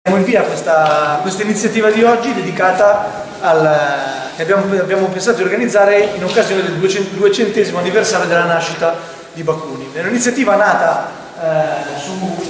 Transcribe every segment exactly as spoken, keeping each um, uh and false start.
Diamo il via a questa, questa iniziativa di oggi dedicata al, che abbiamo, abbiamo pensato di organizzare in occasione del duecentesimo anniversario della nascita di Bakunin. È un'iniziativa nata eh, su...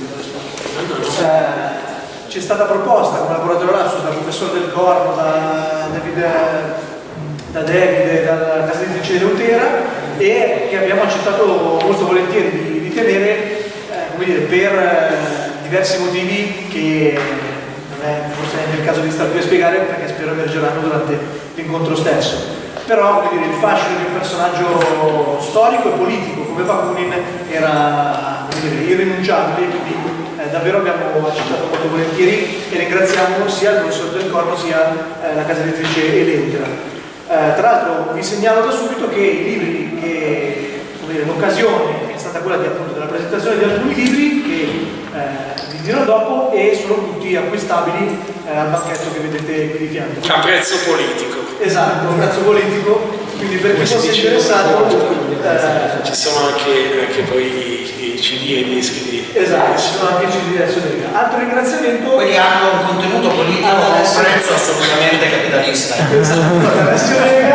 Eh, ci è stata proposta come laboratorio lapsus dal professor Del Corno, da David, da David, dalla casa editrice Eleutera, e che abbiamo accettato molto volentieri di, di tenere eh, come dire, per eh, diversi motivi che non è forse neanche il caso di star qui a spiegare, perché spero emergeranno durante l'incontro stesso. Però dire, il fascino di un personaggio storico e politico come Bakunin era dire, irrinunciabile, quindi eh, davvero abbiamo accettato molto volentieri e ringraziamo sia il professor Del Corno sia eh, la casa editrice Eleutera. Eh, tra l'altro vi segnalo da subito che i libri che l'occasione è stata quella di, appunto, della presentazione di alcuni libri che eh, vi dirò dopo, e sono tutti acquistabili eh, al banchetto che vedete qui di fianco. A prezzo politico. Esatto, a prezzo politico, quindi per chi fosse interessato eh, ci sono anche, anche poi i, i C D e i dischi di... Esatto, ci sono anche i C D di Adesso Lega. Altro ringraziamento... Quelli hanno un contenuto politico a un prezzo assolutamente capitalista. Esatto, Adesso Lega,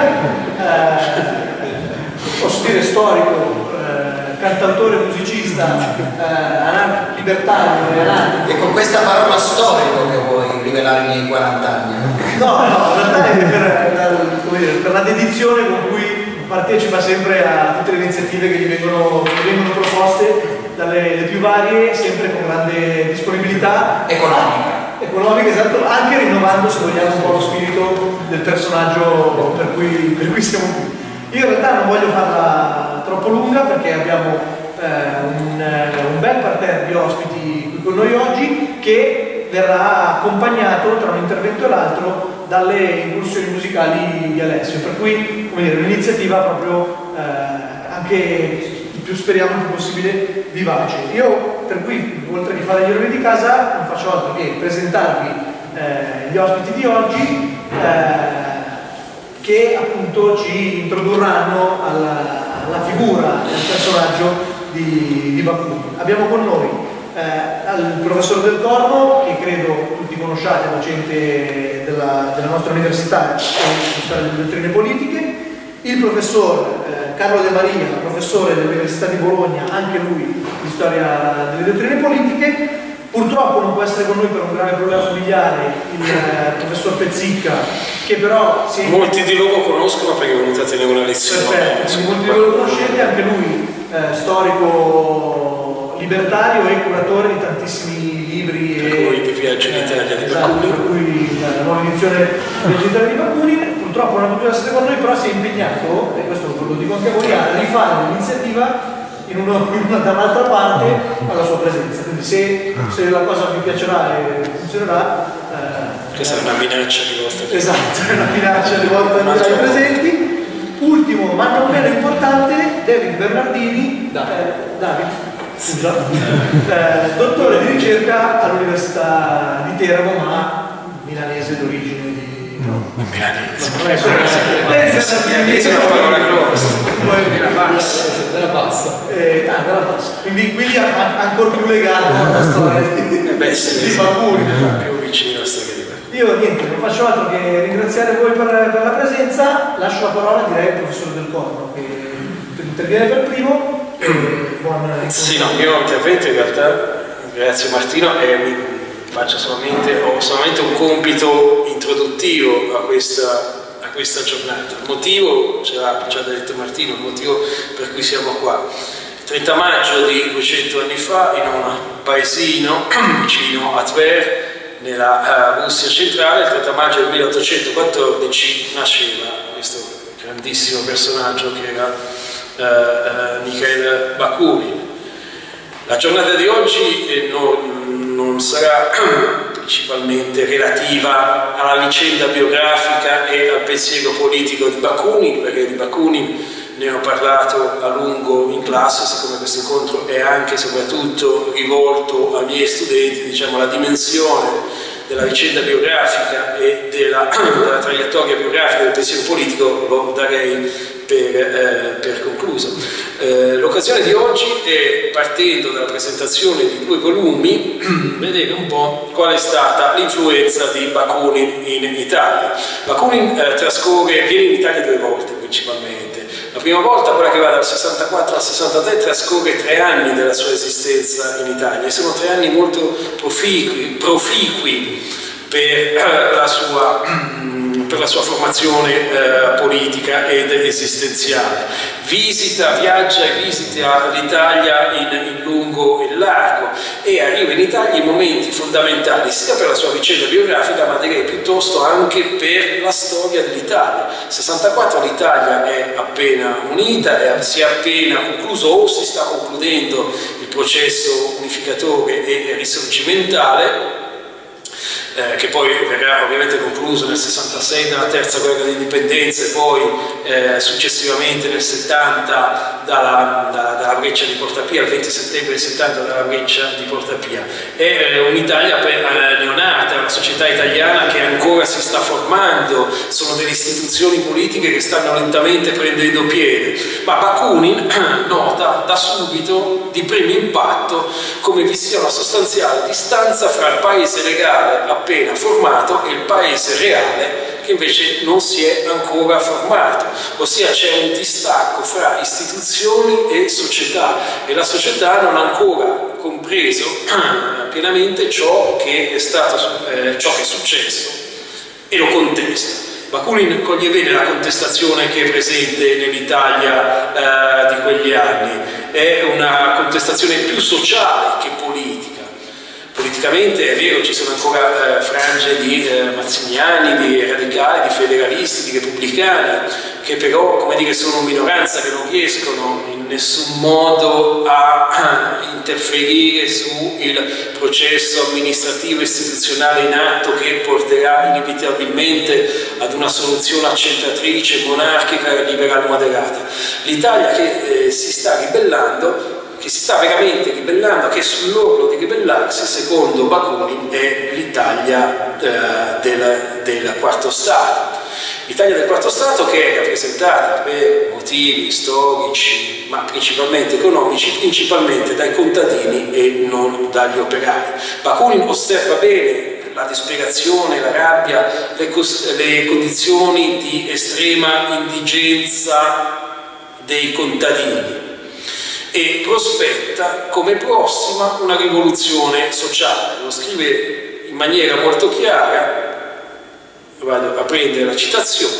eh, posso dire storico, cantautore, musicista, eh, libertario e anarchico. E con questa parola storico che vuoi rivelare i miei quaranta anni? No, no, in realtà è per, per, per la dedizione con cui partecipa sempre a tutte le iniziative che gli vengono, che gli vengono proposte, dalle le più varie, sempre con grande disponibilità economica. Economica, esatto, anche rinnovando, se vogliamo, un po' lo spirito del personaggio per cui, per cui siamo qui. Io in realtà non voglio farla troppo lunga perché abbiamo eh, un, un bel parterre di ospiti qui con noi oggi, che verrà accompagnato tra un intervento e l'altro dalle incursioni musicali di Alessio, per cui un'iniziativa proprio eh, anche il più, speriamo il più possibile, vivace. Io per cui, oltre che fare gli orari di casa, non faccio altro che presentarvi eh, gli ospiti di oggi, eh, che appunto ci introdurranno alla, alla figura del personaggio di, di Bakunin. Abbiamo con noi eh, il professor Del Corno, che credo tutti conosciate, docente della, della nostra università di storia delle dottrine politiche, il professor eh, Carlo De Maria, professore dell'Università di Bologna, anche lui di storia delle dottrine politiche. Purtroppo non può essere con noi per un grave problema familiare il eh, professor Pezzicca, che però si è... Molti di loro conoscono perché è venuto a tenere una lezione. Perfetto, molti di loro conoscete, anche lui eh, storico libertario e curatore di tantissimi libri. Per e, cui di Viaggio in Italia eh, di esatto, Bakunin. Per cui la nuova edizione di Viaggio in Italia di Bakunin. Purtroppo non ha potuto essere con noi, però si è impegnato, e questo lo dico anche a voi, a rifare l'iniziativa in uno, da un'altra parte alla sua presenza, quindi se, se la cosa vi piacerà e funzionerà eh, questa è una minaccia rivolta esatto, è una minaccia rivolta ai presenti. Ultimo ma non meno importante, David Bernardini, eh, David, scusa, eh, dottore di ricerca all'Università di Teramo, ma milanese d'origine di... No, milanese. Non è solo milanese, è una parola grossa. Della bassa. Della bassa. Eh, ah, della bassa. Quindi, quindi ancora più legato alla storia di, beh, sì, di Bakunin. Più vicino alla storia di Bakunin. Io niente, non faccio altro che ringraziare voi per, per la presenza. Lascio la parola direi al professor Del Corno, che interviene per primo. E buon sì, no, il mio intervento in realtà, grazie Martino, è mi faccio solamente, ho solamente un compito introduttivo a questa, a questa giornata. Il motivo, ce l'ha già detto Martino, il motivo per cui siamo qua. Il trenta maggio di duecento anni fa, in un paesino vicino a Tver, nella uh, Russia centrale, il trenta maggio del milleottocentoquattordici, nasceva questo grandissimo personaggio che era uh, uh, Mikhail Bakunin. La giornata di oggi eh, non, non sarà principalmente relativa alla vicenda biografica e al pensiero politico di Bakunin, perché di Bakunin ne ho parlato a lungo in classe, siccome questo incontro è anche e soprattutto rivolto ai miei studenti. Diciamo, la dimensione della vicenda biografica e della, della traiettoria biografica del pensiero politico lo darei per, eh, per concluso. Eh, l'occasione di oggi è, partendo dalla presentazione di due volumi, vedere un po' qual è stata l'influenza di Bakunin in Italia. Bakunin eh, trascorre, viene in Italia due volte principalmente. La prima volta, quella che va dal sessantaquattro al sessantatré, trascorre tre anni della sua esistenza in Italia, e sono tre anni molto proficui, proficui per, eh, la sua, per la sua formazione eh, politica ed esistenziale. Visita, viaggia e visita l'Italia in, in lungo e largo, e arriva in Italia in momenti fondamentali sia per la sua vicenda biografica, ma direi piuttosto anche per la storia dell'Italia. Nel sessantaquattro l'Italia è appena unita, è, si è appena concluso o si sta concludendo il processo unificatore e risorgimentale, Eh, che poi verrà ovviamente concluso nel sessantasei dalla terza guerra d'indipendenza, e poi eh, successivamente nel settanta dalla, dalla, dalla breccia di Porta Pia, il venti settembre del settanta dalla breccia di Porta Pia. È eh, un'Italia eh, neonata, una società italiana che ancora si sta formando, sono delle istituzioni politiche che stanno lentamente prendendo piede, ma Bakunin nota da subito, di primo impatto, come vi sia una sostanziale distanza fra il paese legale appena formato e il paese reale che invece non si è ancora formato, ossia c'è un distacco fra istituzioni e società, e la società non ha ancora compreso pienamente ciò che è stato, eh, ciò che è successo, e lo contesta. Bakunin coglie bene la contestazione che è presente nell'Italia eh, di quegli anni, è una contestazione più sociale che politica. Politicamente è vero, ci sono ancora eh, frange di eh, mazziniani, di radicali, di federalisti, di repubblicani, che però, come dire, sono minoranza, che non riescono in nessun modo a, a interferire sul processo amministrativo e istituzionale in atto, che porterà inevitabilmente ad una soluzione accentratrice, monarchica e liberal moderata. L'Italia che eh, si sta ribellando, che si sta veramente ribellando, che è sull'orlo di ribellarsi, secondo Bakunin, è l'Italia eh, del, del quarto Stato. L'Italia del quarto Stato, che è rappresentata per motivi storici, ma principalmente economici, principalmente dai contadini e non dagli operai. Bakunin osserva bene la disperazione, la rabbia, le, le condizioni di estrema indigenza dei contadini, e prospetta come prossima una rivoluzione sociale. Lo scrive in maniera molto chiara, vado a prendere la citazione,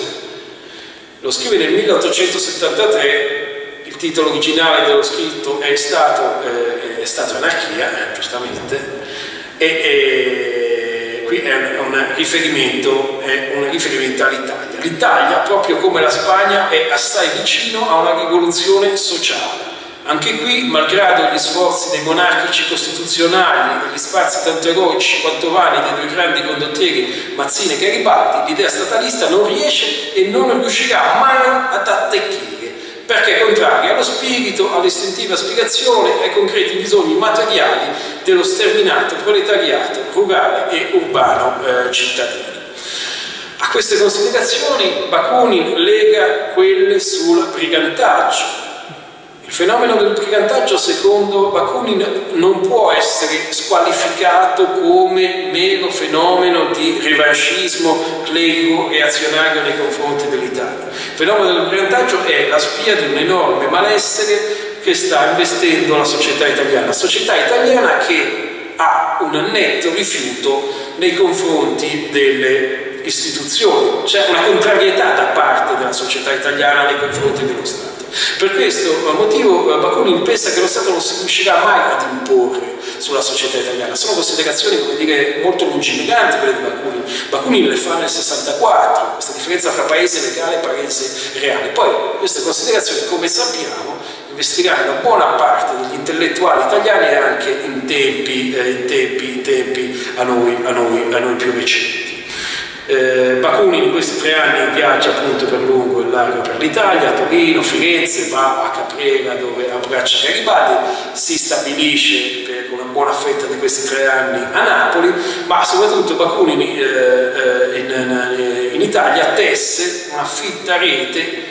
lo scrive nel milleottocentosettantatré, il titolo originale dello scritto è stato, eh, è stato Anarchia, giustamente, e, e qui è un, un riferimento, è un riferimento all'Italia. L'Italia, proprio come la Spagna, è assai vicino a una rivoluzione sociale. Anche qui, malgrado gli sforzi dei monarchici costituzionali e gli spazi tanto eroici quanto vani dei due grandi condottieri Mazzini e Garibaldi, l'idea statalista non riesce e non riuscirà mai ad attecchire, perché è contraria allo spirito, all'istintiva aspirazione, ai concreti bisogni materiali dello sterminato proletariato rurale e urbano eh, cittadino. A queste considerazioni Bakunin lega quelle sul brigantaggio. Il fenomeno del brigantaggio, secondo Bakunin, non può essere squalificato come mero fenomeno di revanchismo clerico reazionario nei confronti dell'Italia. Il fenomeno del brigantaggio è la spia di un enorme malessere che sta investendo la società italiana, società italiana che ha un netto rifiuto nei confronti delle istituzioni, c'è una contrarietà da parte della società italiana nei confronti dello Stato. Per questo motivo Bakunin pensa che lo Stato non si riuscirà mai ad imporre sulla società italiana. Sono considerazioni, come dire, molto lungimiranti quelle di Bakunin. Bakunin le fa nel sessantaquattro, questa differenza tra paese legale e paese reale. Poi queste considerazioni, come sappiamo, investiranno buona parte degli intellettuali italiani anche in tempi, eh, in tempi, in tempi a, noi, a, noi, a noi più recenti. Eh, Bakunin in questi tre anni viaggia appunto per lungo e largo per l'Italia, a Torino, Firenze, va a Caprera dove abbraccia Garibaldi, si stabilisce per una buona fetta di questi tre anni a Napoli, ma soprattutto Bakunin eh, in, in, in Italia tesse una fitta rete di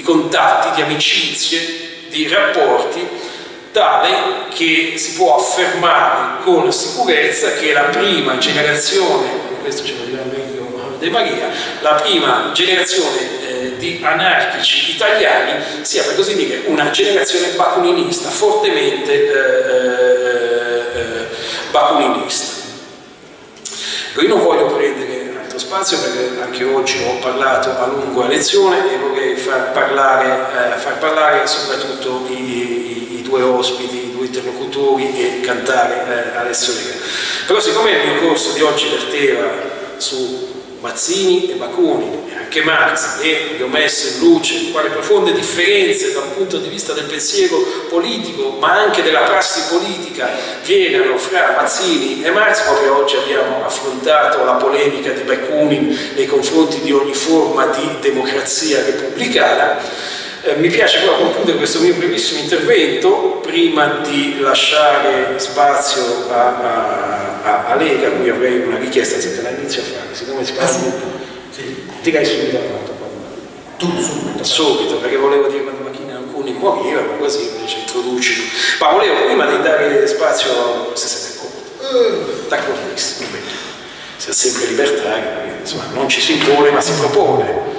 contatti, di amicizie, di rapporti, tale che si può affermare con sicurezza che la prima generazione, questo ce lo dirà meglio De Maria, la prima generazione eh, di anarchici italiani sia, per così dire, una generazione bakuninista, fortemente eh, eh, bakuninista. Io non voglio prendere altro spazio perché anche oggi ho parlato a lungo a lezione e vorrei far parlare, eh, far parlare soprattutto i, i, i due ospiti, i due interlocutori e cantare eh, Alessio Lega. Però siccome il mio corso di oggi verteva su Mazzini e Bakunin e anche Marx, e vi ho messo in luce quali profonde differenze dal punto di vista del pensiero politico ma anche della prassi politica vi erano fra Mazzini e Marx, proprio oggi abbiamo affrontato la polemica di Bakunin nei confronti di ogni forma di democrazia repubblicana. Eh, mi piace però concludere questo mio brevissimo intervento prima di lasciare spazio a, a, a Lega, a cui avrei una richiesta, se te la inizio a fare, siccome si parla sì. Direi subito a quanto tu subito subito, perché volevo dire quando macchina alcuni moriva, ma così invece introduci, ma volevo prima di dare spazio se siete d'accordo, d'accordissimo, si ha sempre libertà, insomma non ci si impone ma si propone.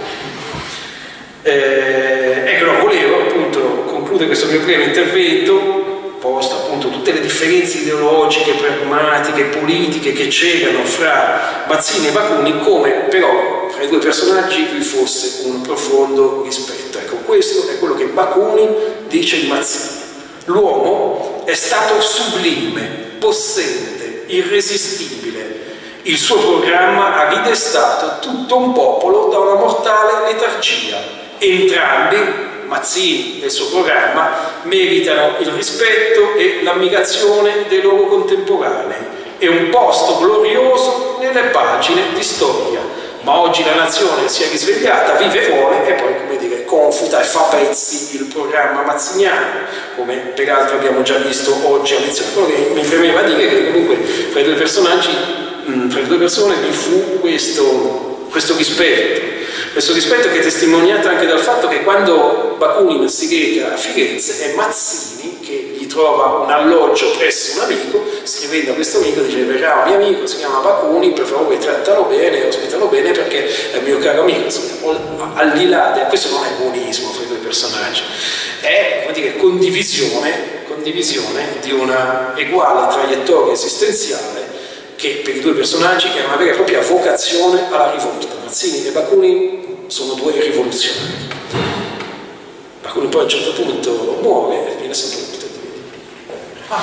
Eh, ecco, volevo appunto concludere questo mio primo intervento, posto appunto tutte le differenze ideologiche, pragmatiche, politiche che c'erano fra Mazzini e Bakunin, come però fra i due personaggi vi fosse un profondo rispetto. Ecco, questo è quello che Bakunin dice di Mazzini: l'uomo è stato sublime, possente, irresistibile. Il suo programma ha ridestato tutto un popolo da una mortale letargia. Entrambi, Mazzini e il suo programma, meritano il rispetto e l'ammirazione dei loro contemporanei e un posto glorioso nelle pagine di storia. Ma oggi la nazione si è risvegliata, vive e vuole, e poi, come dire, confuta e fa pezzi il programma mazziniano, come peraltro abbiamo già visto oggi a lezione. Quello che mi premeva dire che comunque fra i due personaggi, mh, fra le due persone vi fu questo, questo rispetto. Questo rispetto che è testimoniato anche dal fatto che quando Bakunin si reca a Firenze è Mazzini che gli trova un alloggio presso un amico, scrivendo a questo amico dice: verrà un mio amico, si chiama Bakunin, per favore trattalo bene, ospitalo bene perché è il mio caro amico. Insomma, al di là di questo non è buonismo fra i due personaggi, è, come dire, condivisione, condivisione di una uguale traiettoria esistenziale che per i due personaggi è una vera e propria vocazione alla rivolta. Mazzini e Bakunin sono due rivoluzionari. Bakunin poi a un certo punto muore e viene sepolto. Ah,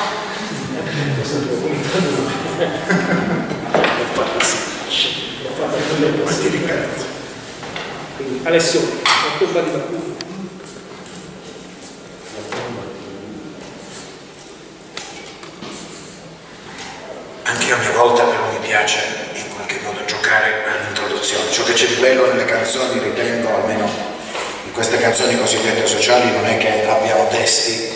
quindi Alessio, la tomba di Bakunin. Anche a mia volta però mi piace in qualche modo giocare all'introduzione. Ciò che c'è di bello nelle canzoni, ritengo, almeno in queste canzoni cosiddette sociali, non è che abbiano testi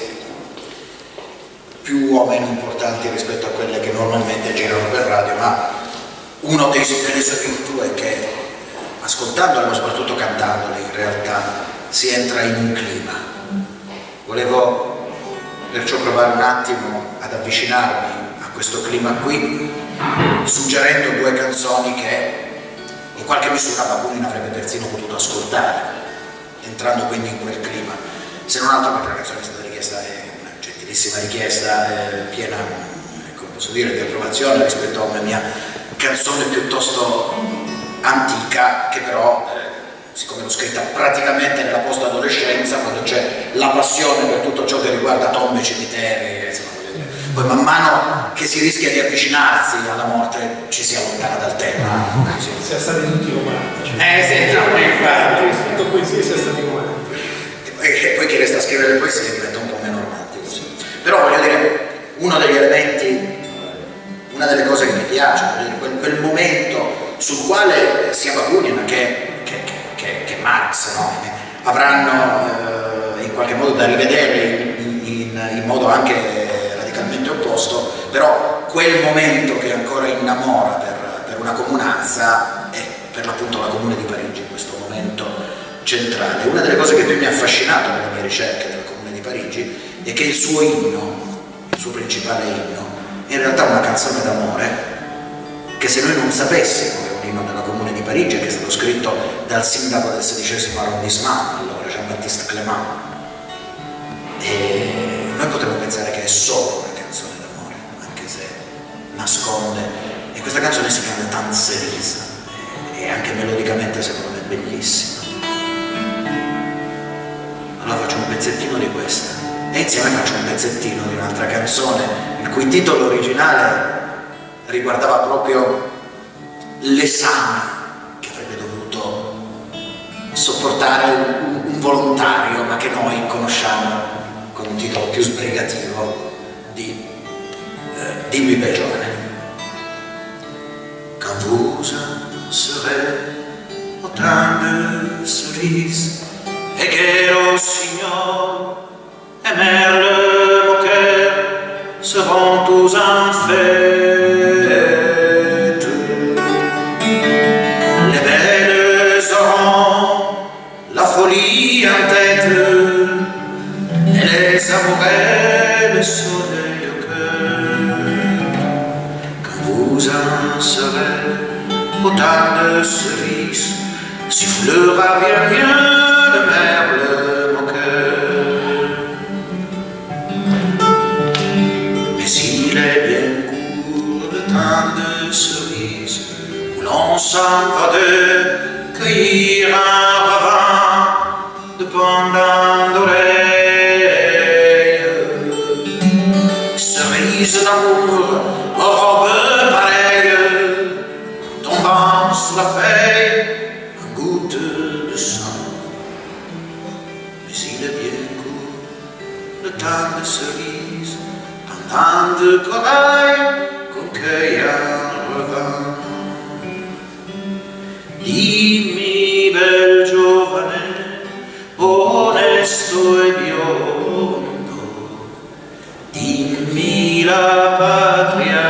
più o meno importanti rispetto a quelle che normalmente girano per radio, ma uno dei, delle sue virtù è che ascoltandole, ma soprattutto cantandole, in realtà si entra in un clima. Volevo perciò provare un attimo ad avvicinarmi questo clima qui, suggerendo due canzoni che in qualche misura Bakunin avrebbe persino potuto ascoltare, entrando quindi in quel clima. Se non altro perché la canzone è stata richiesta, è una gentilissima richiesta, eh, piena, come posso dire, di approvazione rispetto a una mia canzone piuttosto antica, che però, eh, siccome l'ho scritta praticamente nella post-adolescenza, quando c'è la passione per tutto ciò che riguarda tombe, cimiteri, insomma, poi man mano che si rischia di avvicinarsi alla morte ci si allontana dal tema. Siamo stati tutti romantici. Eh sì, no, infatti. Chi ha scritto poesie sia stati romantici. E poi chi resta a scrivere poesie diventa un po' meno romantico. Sì. Però voglio dire, uno degli elementi, una delle cose che mi piace, quel, quel momento sul quale sia Bakunin che, che, che, che Marx, no, avranno eh, in qualche modo da rivedere in, in, in modo anche opposto, però quel momento che ancora innamora per, per una comunanza è per l'appunto la Comune di Parigi, in questo momento centrale. Una delle cose che più mi ha affascinato nelle mie ricerche del Comune di Parigi è che il suo inno, il suo principale inno, è in realtà una canzone d'amore che, se noi non sapessimo che è un inno della Comune di Parigi, che è stato scritto dal sindaco del sedicesimo arrondissement, allora Jean-Baptiste Clément, e noi potremmo pensare che è solo una canzone d'amore, anche se nasconde, e questa canzone si chiama Tant Cerise, e anche melodicamente secondo me è bellissima. Allora faccio un pezzettino di questa e insieme faccio un pezzettino di un'altra canzone il cui titolo originale riguardava proprio l'esame che avrebbe dovuto sopportare un, un volontario, ma che noi conosciamo con un titolo più sbrigativo di, eh, di Louis Belgione. Quand vous serez au temps de cerise et que le signor et Merle Moqueur seront tous en fête. Les belles auront la folie en tête et les amoureux le soleil au cœur. Quand vous en serez au temps de cerise, sifflera bien bien le merle moqueur. Mais il est bien court le temps de cerise où l'on s'en va de cueillir un ravin de pendant d'oreilles. Cerise d'amour aux robes pareilles, tombant sur la feuille un goutte de sang. Mais il est bien court le temps de cerise, pendant de corail qu'on cueille un revin. Dimmi bel giovane, onesto e biondo, dimmi la patria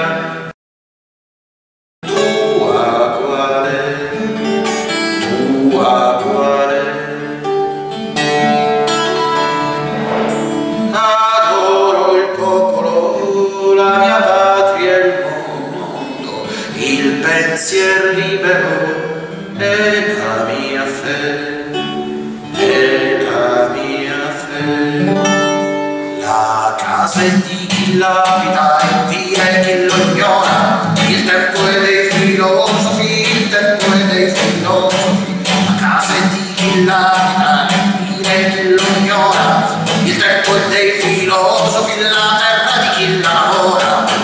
tua quale, tua quale. Adoro il popolo, la mia patria e il mondo, il pensier libero e la mia fede, e la mia fede. La casa è di chi l'abita e via è chi lo ignora, il tempo è dei filosofi, il tempo è dei filosofi. La casa è di chi l'abita e via è chi lo ignora, il tempo è dei filosofi, la terra di chi lavora.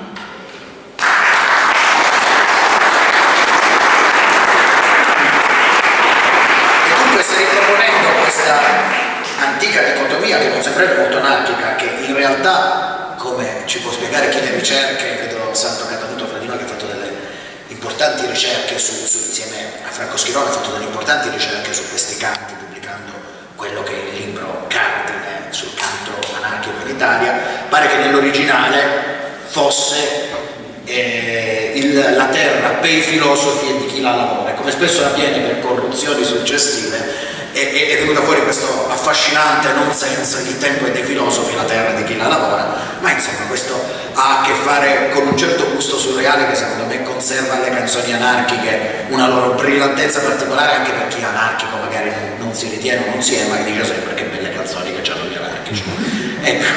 Antica dicotomia che non sembrerebbe molto anarchica, che in realtà, come ci può spiegare chi le ricerche, vedo Santo Catanuto fra di noi che ha fatto delle importanti ricerche su, su, insieme a Franco Schirone ha fatto delle importanti ricerche su questi canti, pubblicando quello che è il libro cardine sul canto anarchico in Italia. Pare che nell'originale fosse eh, il, la terra per i filosofi e di chi la lavora, come spesso avviene per corruzioni successive. È venuta fuori questo affascinante nonsense, il tempo è dei filosofi, la terra di chi la lavora, ma insomma questo ha a che fare con un certo gusto surreale che secondo me conserva alle canzoni anarchiche una loro brillantezza particolare, anche per chi è anarchico magari non si ritiene o non si è, ma che dice sempre che belle canzoni che hanno gli anarchici. Ecco.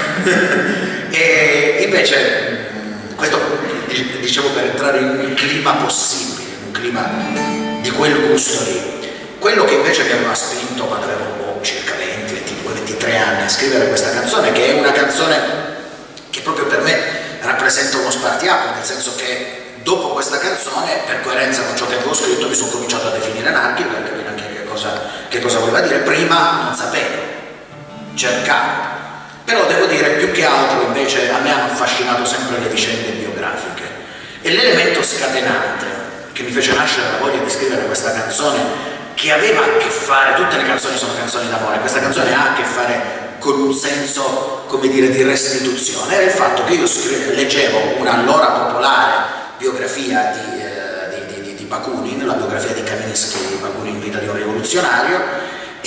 E invece questo dicevo per entrare in un clima possibile, un clima di quel gusto lì. Quello che invece mi aveva spinto quando avevo circa venti, ventidue, ventitré anni a scrivere questa canzone, che è una canzone che proprio per me rappresenta uno spartiacque, nel senso che dopo questa canzone, per coerenza con ciò che avevo scritto, mi sono cominciato a definire anarchico per capire anche che cosa, che cosa voleva dire. Prima non sapevo, cercavo, però devo dire più che altro invece a me hanno affascinato sempre le vicende biografiche, e l'elemento scatenante che mi fece nascere la voglia di scrivere questa canzone, che aveva a che fare, tutte le canzoni sono canzoni d'amore, questa canzone ha a che fare con un senso, come dire, di restituzione, era il fatto che io scrive, leggevo una allora popolare biografia di, eh, di, di, di Bakunin, la biografia di Kaminsky, Bakunin, Vita di un rivoluzionario,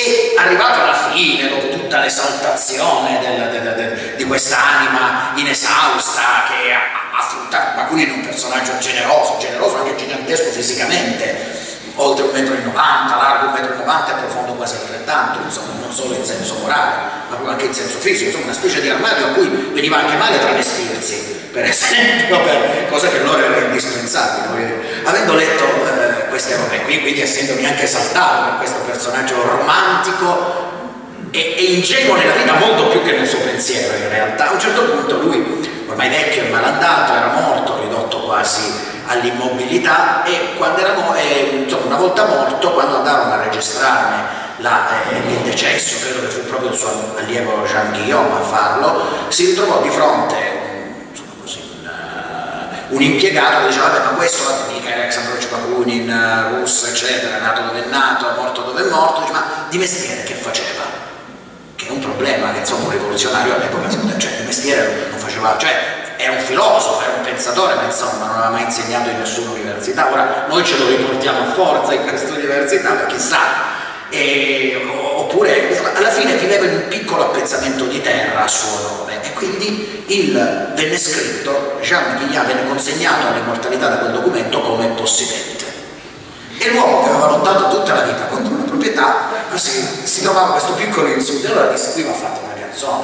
E arrivato alla fine, dopo tutta l'esaltazione del, del, del, di quest'anima inesausta che affronta Bakunin, è un personaggio generoso, generoso anche gigantesco fisicamente, oltre un metro e novanta, largo un metro e novanta e profondo quasi altrettanto, insomma, non solo in senso morale, ma proprio anche in senso fisico, insomma, una specie di armadio a cui veniva anche male travestirsi, per esempio, per cose che loro erano indispensabili. Avendo letto eh, queste robe qui, quindi essendomi anche esaltato per questo personaggio romantico e, e ingenuo nella vita molto più che nel suo pensiero, in realtà, a un certo punto lui, ormai vecchio e malandato, era morto, ridotto quasi all'immobilità, e quando era eh, insomma, una volta morto, quando andarono a registrarne la, eh, il decesso, credo che fu proprio il suo allievo Jean Guillaume a farlo, si ritrovò di fronte insomma, così, un, uh, un impiegato che diceva: vabbè, ma questo mica era Alexandrovich Bakunin, uh, russo, eccetera, è nato dove è nato, è morto dove è morto. Dice: ma di mestiere che faceva? Che è un problema, che insomma un rivoluzionario all'epoca, cioè di mestiere non faceva, cioè era un filosofo, era un pensatore, ma insomma non aveva mai insegnato in nessuna università. Ora noi ce lo riportiamo a forza in questa università, ma chissà. E, oppure alla fine viveva in un piccolo appezzamento di terra a suo nome, e quindi il, venne scritto, Jean Guillaume venne consegnato all'immortalità da quel documento come possidente. E l'uomo che aveva lottato tutta la vita contro una proprietà, così si trovava questo piccolo insulto, e allora disse: qui va fatta una canzone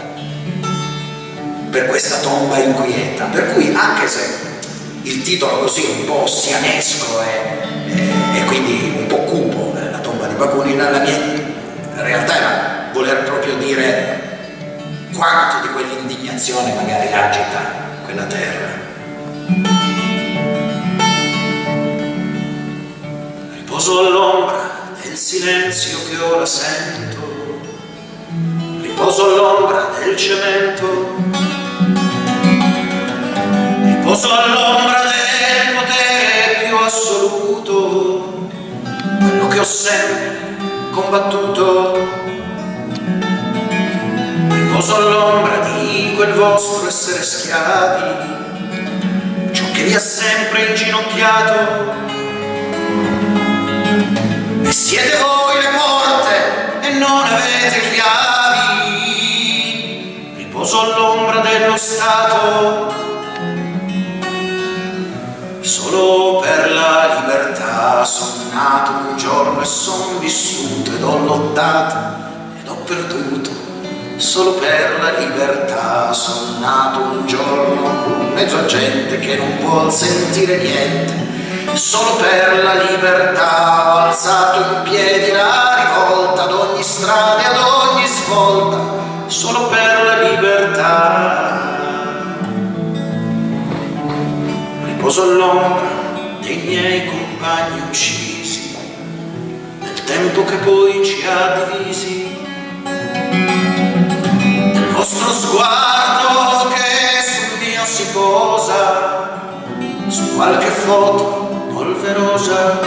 per, per questa tomba inquieta. Per cui, anche se il titolo così un po' sianesco e, e, e quindi un po' cupo, eh, la tomba di Bakunin, la mia realtà era voler proprio dire quanto di quell'indignazione magari agita quella terra. Riposo all'ombra del silenzio che ora sento, riposo all'ombra del cemento, riposo all'ombra del potere più assoluto, quello che ho sempre combattuto, riposo all'ombra di quel vostro essere schiavi, ciò che vi ha sempre inginocchiato. E siete voi le porte e non avete chiavi. Riposo all'ombra dello Stato, solo per la libertà son nato un giorno e son vissuto ed ho lottato ed ho perduto. Solo per la libertà son nato un giorno in mezzo a gente che non vuol sentire niente. Solo per la libertà ho alzato in piedi la rivolta ad ogni strada e ad ogni svolta. Solo per la libertà. Riposo all'ombra dei miei compagni uccisi, nel tempo che poi ci ha divisi, del vostro sguardo che sul mio si posa, su qualche foto polverosa.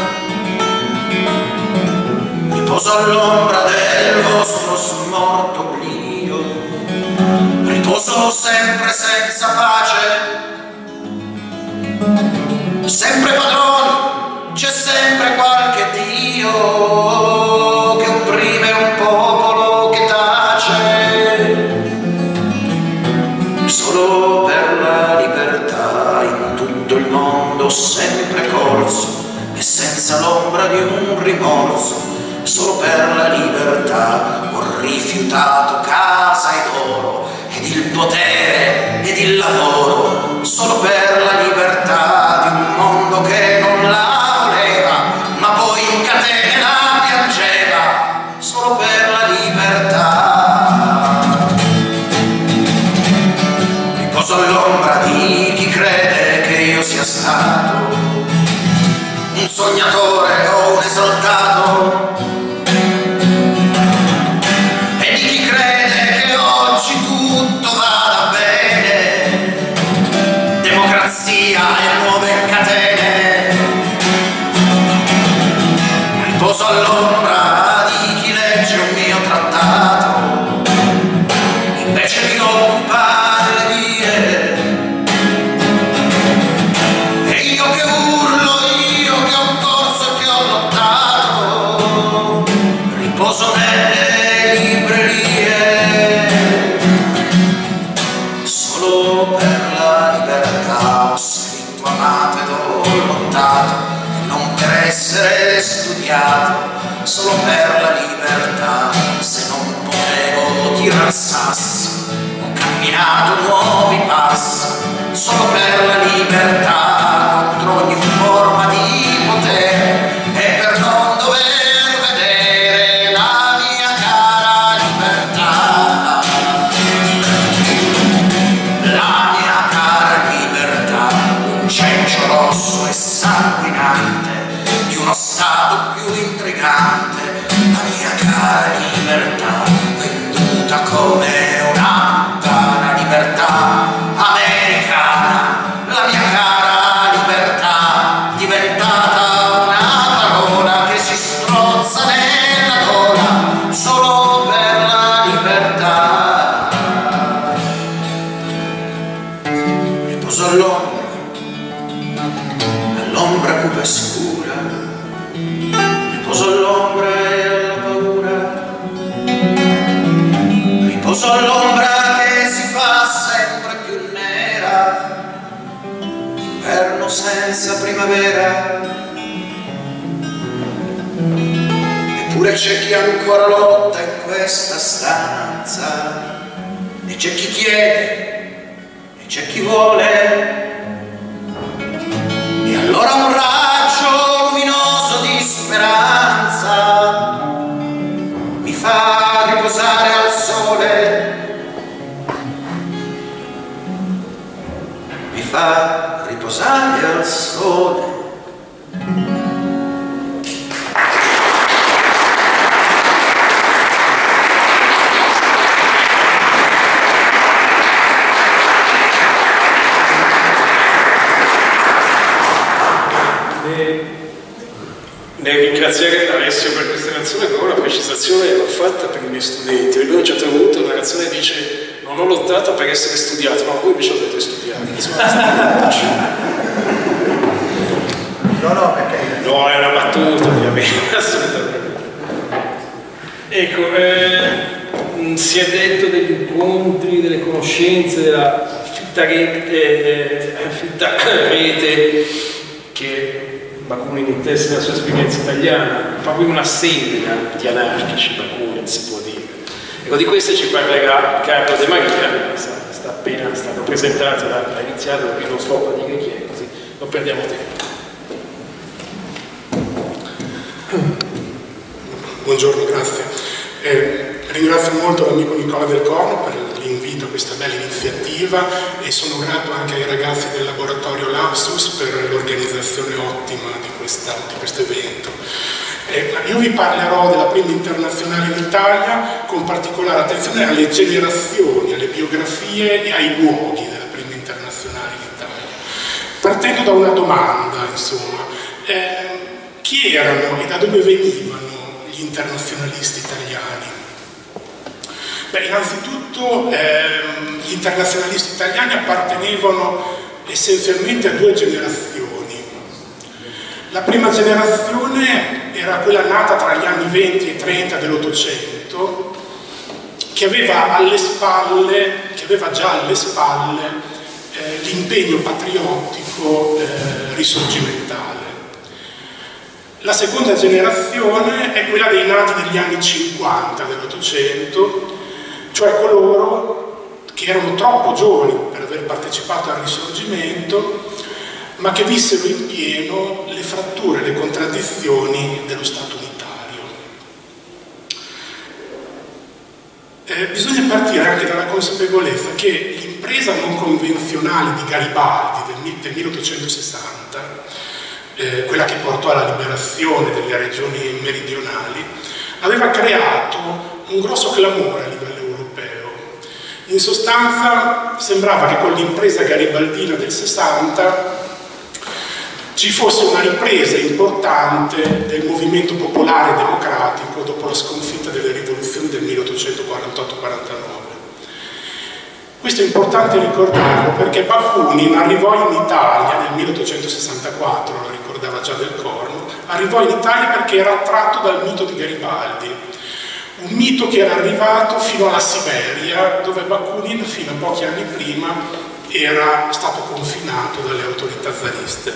Riposo all'ombra del vostro smorto oblio, riposo sempre senza pace, sempre padroni, c'è sempre qualche Dio che opprime un popolo che tace. Solo per la libertà in tutto il mondo ho sempre corso e senza l'ombra di un rimorso. Solo per la libertà ho rifiutato casa ed oro ed il potere ed il lavoro. Solo per la libertà di un mondo che non la voleva, ma poi in catene la piangeva. Solo per la libertà. Riposo all'ombra di chi crede che io sia stato un sognatore o un esaltato, e di chi crede che oggi tutto vada bene, democrazia e nuove catene. Riposo all'ombra di chi legge un mio trattato, invece di occupare le vie. E io che urlo, io che ho corso e che ho lottato, riposo nel amato ed ho lottato, e non per essere studiato, solo per la libertà. Se non potevo tirar sassi, ho camminato nuovi passi, solo per la libertà, contro ogni forma di potere, e per non dover vedere la mia cara libertà. La mia cara libertà, un cencio rosso e sanguinante di uno stato più intrigante. La mia cara libertà, venduta come una puttana, libertà americana. La mia cara libertà, diventata una parola che si strozza nella gola solo per la libertà. Riposo all'ombra, all'ombra cupa e scura, riposo all'ombra e alla paura, riposo all'ombra che si fa sempre più nera, inverno senza primavera. Eppure c'è chi ancora lotta in questa stanza, e c'è chi chiede, e c'è chi vuole. E allora un raggio luminoso di speranza mi fa riposare al sole, mi fa riposare al sole. Nel ringraziare Alessio per questa canzone, però una precisazione l'ho fatta per i miei studenti, perché lui a un certo punto nella canzone dice: non ho lottato per essere studiato, no, voi invece dovete studiare. No, no, perché? No, è una battuta, ovviamente, assolutamente. Ecco, eh, si è detto degli incontri, delle conoscenze, della fitta rete, eh, fitta rete che Bakunin intesse la sua esperienza italiana, proprio una sede di anarchici, Bakunin si può dire. Ecco, di questo ci parlerà Carlo De Maria, sta, sta appena stato presentato, ha iniziato, perché non sto a dire chi è, così non perdiamo tempo. Buongiorno, grazie. Eh, ringrazio molto l'amico Nicola Del Corno per l'invito a questa bella iniziativa e sono grato anche ai ragazzi del laboratorio Lapsus per l'organizzazione ottima di, questa, di questo evento. Eh, io vi parlerò della prima internazionale in Italia, con particolare attenzione alle generazioni, alle biografie e ai luoghi della prima internazionale in Italia. Partendo da una domanda, insomma, eh, chi erano e da dove venivano gli internazionalisti italiani? Beh, innanzitutto ehm, gli internazionalisti italiani appartenevano essenzialmente a due generazioni. La prima generazione era quella nata tra gli anni venti e trenta dell'Ottocento, che aveva alle spalle, che aveva già alle spalle eh, l'impegno patriottico eh, risorgimentale. La seconda generazione è quella dei nati negli anni cinquanta dell'Ottocento, cioè coloro che erano troppo giovani per aver partecipato al Risorgimento, ma che vissero in pieno le fratture, le contraddizioni dello Stato unitario. Eh, bisogna partire anche dalla consapevolezza che l'impresa non convenzionale di Garibaldi del, del milleottocentosessanta, eh, quella che portò alla liberazione delle regioni meridionali, aveva creato un grosso clamore a livello europeo. In sostanza sembrava che con l'impresa garibaldina del sessanta ci fosse una ripresa importante del movimento popolare democratico dopo la sconfitta delle rivoluzioni del milleottocentoquarantotto quarantanove. Questo è importante ricordarlo perché Bakunin arrivò in Italia nel milleottocentosessantaquattro, lo ricordava già Del Corno, arrivò in Italia perché era attratto dal mito di Garibaldi, un mito che era arrivato fino alla Siberia, dove Bakunin fino a pochi anni prima era stato confinato dalle autorità zariste.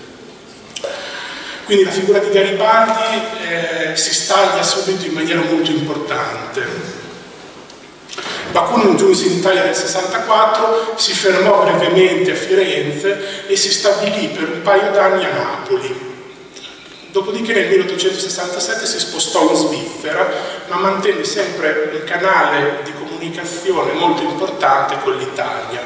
Quindi la figura di Garibaldi eh, si staglia subito in maniera molto importante. Bakunin giunse in Italia nel sessantaquattro, si fermò brevemente a Firenze e si stabilì per un paio d'anni a Napoli. Dopodiché nel milleottocentosessantasette si spostò in Svizzera, ma mantenne sempre un canale di comunicazione molto importante con l'Italia.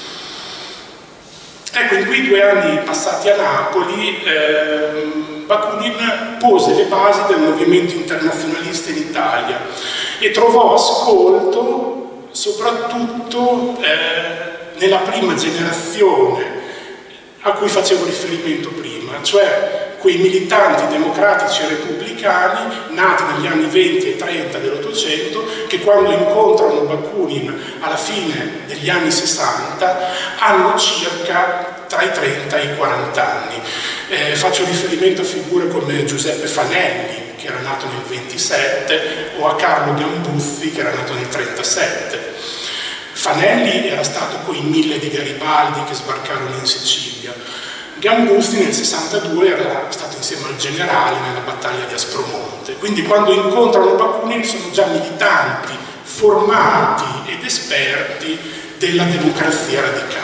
Ecco, in quei due anni passati a Napoli, eh, Bakunin pose le basi del movimento internazionalista in Italia e trovò ascolto soprattutto eh, nella prima generazione a cui facevo riferimento prima, cioè quei militanti democratici e repubblicani nati negli anni venti e trenta dell'Ottocento che quando incontrano Bakunin alla fine degli anni sessanta hanno circa tra i trenta e i quaranta anni. Eh, faccio riferimento a figure come Giuseppe Fanelli, che era nato nel ventisette, o a Carlo Gambuzzi, che era nato nel trentasette. Fanelli era stato con i mille di Garibaldi che sbarcarono in Sicilia. Gambuzzi nel sessantadue era stato insieme al generale nella battaglia di Aspromonte. Quindi quando incontrano Bakunin sono già militanti, formati ed esperti della democrazia radicale.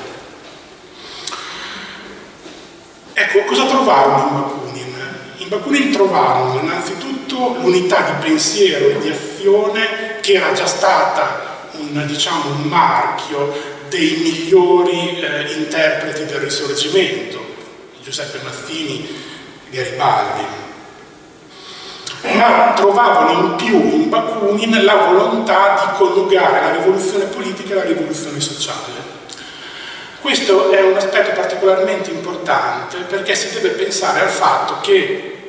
Ecco, cosa trovarono in Bakunin? In Bakunin trovarono innanzitutto l'unità di pensiero e di azione che era già stata un, diciamo, un marchio dei migliori eh, interpreti del Risorgimento, Giuseppe Mazzini, Garibaldi. Ma trovavano in più in Bakunin la volontà di coniugare la rivoluzione politica e la rivoluzione sociale. Questo è un aspetto particolarmente importante perché si deve pensare al fatto che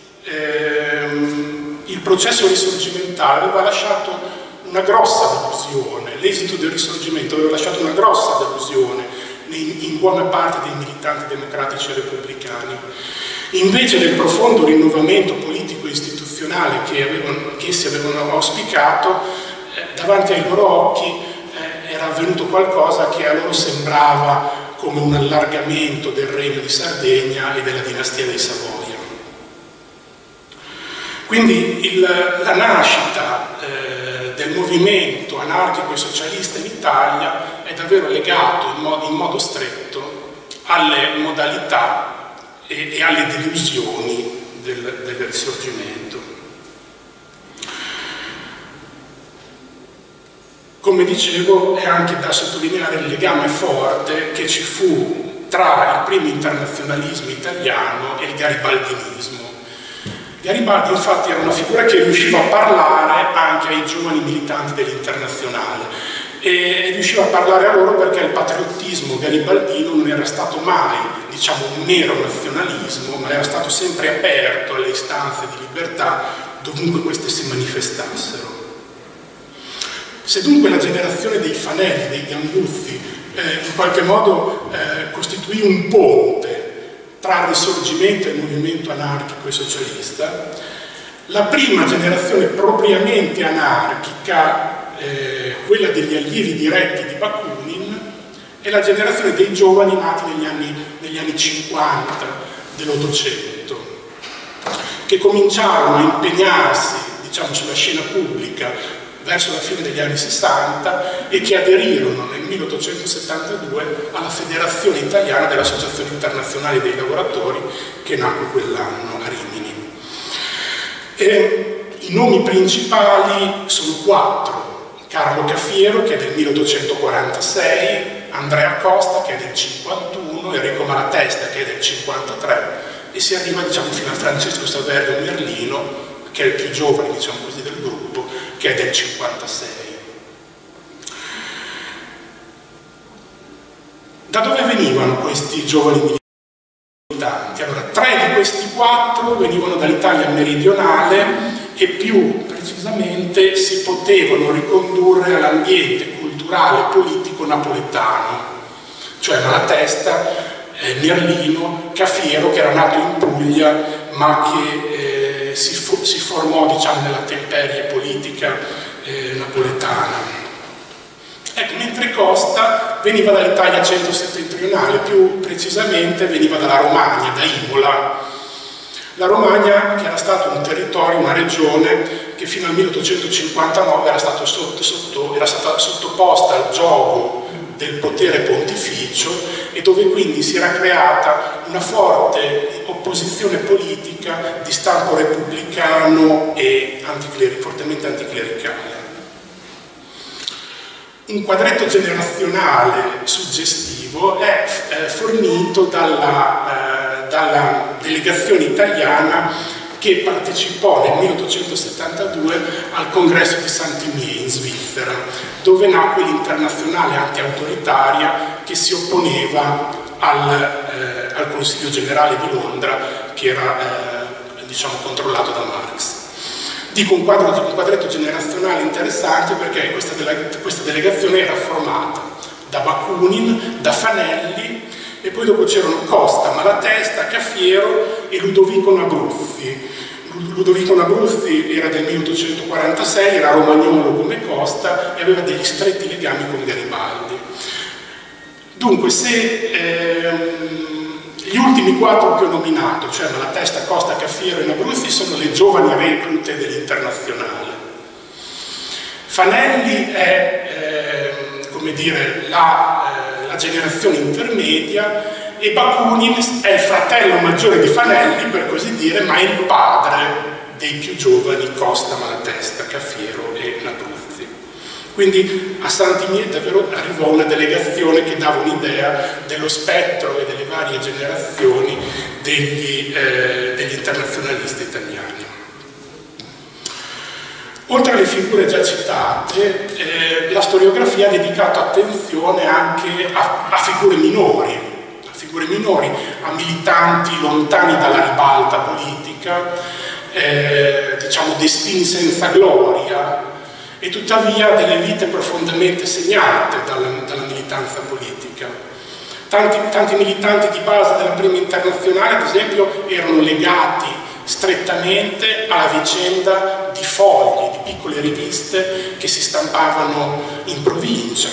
ehm, il processo risorgimentale aveva lasciato una grossa delusione, l'esito del Risorgimento aveva lasciato una grossa delusione in buona parte dei militanti democratici e repubblicani. Invece del profondo rinnovamento politico e istituzionale che, avevano, che essi avevano auspicato, eh, davanti ai loro occhi eh, era avvenuto qualcosa che a loro sembrava come un allargamento del regno di Sardegna e della dinastia dei Savoia. Quindi il, la nascita eh, del movimento anarchico e socialista in Italia è davvero legato in modo, in modo stretto alle modalità e, e alle delusioni del, del Risorgimento. Come dicevo, è anche da sottolineare il legame forte che ci fu tra il primo internazionalismo italiano e il garibaldinismo. Garibaldi infatti era una figura che riusciva a parlare anche ai giovani militanti dell'Internazionale e riusciva a parlare a loro perché il patriottismo garibaldino non era stato mai, diciamo, un mero nazionalismo, ma era stato sempre aperto alle istanze di libertà dovunque queste si manifestassero. Se dunque la generazione dei Fanelli, dei Gambuzzi, eh, in qualche modo eh, costituì un ponte tra il Risorgimento e il movimento anarchico e socialista, la prima generazione propriamente anarchica, eh, quella degli allievi diretti di Bakunin, è la generazione dei giovani nati negli anni, negli anni cinquanta dell'Ottocento, che cominciarono a impegnarsi, diciamo, sulla scena pubblica verso la fine degli anni sessanta e che aderirono nel milleottocentosettantadue alla Federazione Italiana dell'Associazione Internazionale dei Lavoratori, che nacque quell'anno a Rimini. E i nomi principali sono quattro: Carlo Cafiero, che è del milleottocentoquarantasei, Andrea Costa, che è del cinquantuno, Enrico Malatesta, che è del cinquantatré, e si arriva, diciamo, fino a Francesco Saverio Merlino, che è il più giovane, diciamo così, del gruppo, che è del cinquantasei. Da dove venivano questi giovani militanti? Allora, tre di questi quattro venivano dall'Italia meridionale e più precisamente si potevano ricondurre all'ambiente culturale e politico napoletano, cioè Malatesta, eh, Merlino, Cafiero, che era nato in Puglia ma che eh, Si, fo si formò, diciamo, nella temperie politica eh, napoletana. Ecco, mentre Costa veniva dall'Italia centro-settentrionale, più precisamente veniva dalla Romagna, da Imola. La Romagna, che era stato un territorio, una regione che fino al milleottocentocinquantanove era, stato sotto, sotto, era stata sottoposta al giogo del potere pontificio e dove quindi si era creata una forte opposizione politica di stampo repubblicano e anticleric- fortemente anticlericale. Un quadretto generazionale suggestivo è eh, fornito dalla, eh, dalla delegazione italiana che partecipò nel milleottocentosettantadue al congresso di Saint-Imier in Svizzera, dove nacque l'internazionale anti-autoritaria che si opponeva al, eh, al Consiglio Generale di Londra, che era eh, diciamo, controllato da Marx. Dico un, quadro, un quadretto generazionale interessante perché questa, dele, questa delegazione era formata da Bakunin, da Fanelli, e poi dopo c'erano Costa, Malatesta, Cafiero e Ludovico Nabruzzi. Ludovico Nabruzzi era del milleottocentoquarantasei, era romagnolo come Costa e aveva degli stretti legami con Garibaldi. Dunque, se ehm, gli ultimi quattro che ho nominato, cioè Malatesta, Costa, Cafiero e Nabruzzi, sono le giovani reclute dell'Internazionale. Fanelli è, ehm, come dire, la, eh, la generazione intermedia e Bakunin è il fratello maggiore di Fanelli, per così dire, ma è il padre dei più giovani Costa, Malatesta, Cafiero e Nabruzzi. Quindi a Saint-Imier davvero arrivò una delegazione che dava un'idea dello spettro e delle varie generazioni degli, eh, degli internazionalisti italiani. Oltre alle figure già citate, eh, la storiografia ha dedicato attenzione anche a, a figure minori, figure minori, a militanti lontani dalla ribalta politica, eh, diciamo destini senza gloria, e tuttavia delle vite profondamente segnate dalla, dalla militanza politica. Tanti, tanti militanti di base della prima internazionale, ad esempio, erano legati strettamente alla vicenda di fogli, di piccole riviste che si stampavano in provincia.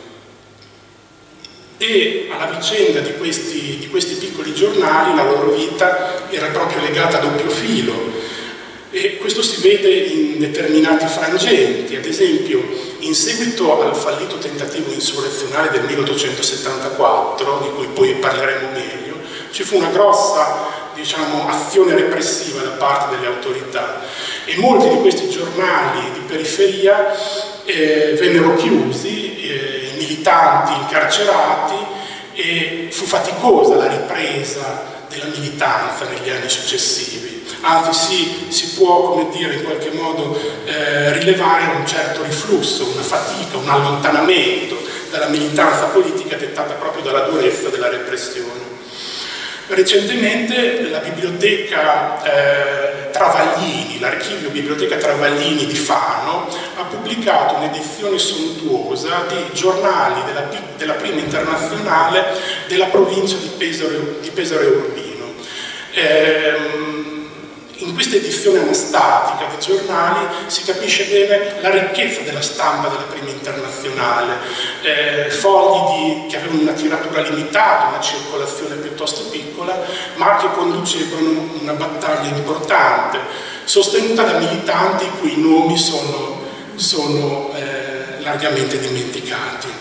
E alla vicenda di questi, di questi piccoli giornali la loro vita era proprio legata a doppio filo. E questo si vede in determinati frangenti. Ad esempio, in seguito al fallito tentativo insurrezionale del milleottocentosettantaquattro, di cui poi parleremo meglio, ci fu una grossa, diciamo, azione repressiva da parte delle autorità e molti di questi giornali di periferia eh, vennero chiusi, eh, i militanti incarcerati, e fu faticosa la ripresa della militanza negli anni successivi. Anzi, si, si può, come dire, in qualche modo eh, rilevare un certo riflusso, una fatica, un allontanamento dalla militanza politica dettata proprio dalla durezza della repressione. Recentemente la biblioteca eh, Travaglini, l'archivio Biblioteca Travaglini di Fano, ha pubblicato un'edizione sontuosa di giornali della, della prima internazionale della provincia di Pesaro, di Pesaro e Urbino. Eh, In questa edizione anastatica dei giornali si capisce bene la ricchezza della stampa della prima internazionale, eh, fogli di, che avevano una tiratura limitata, una circolazione piuttosto piccola, ma che conducevano una battaglia importante, sostenuta da militanti i cui nomi sono, sono eh, largamente dimenticati.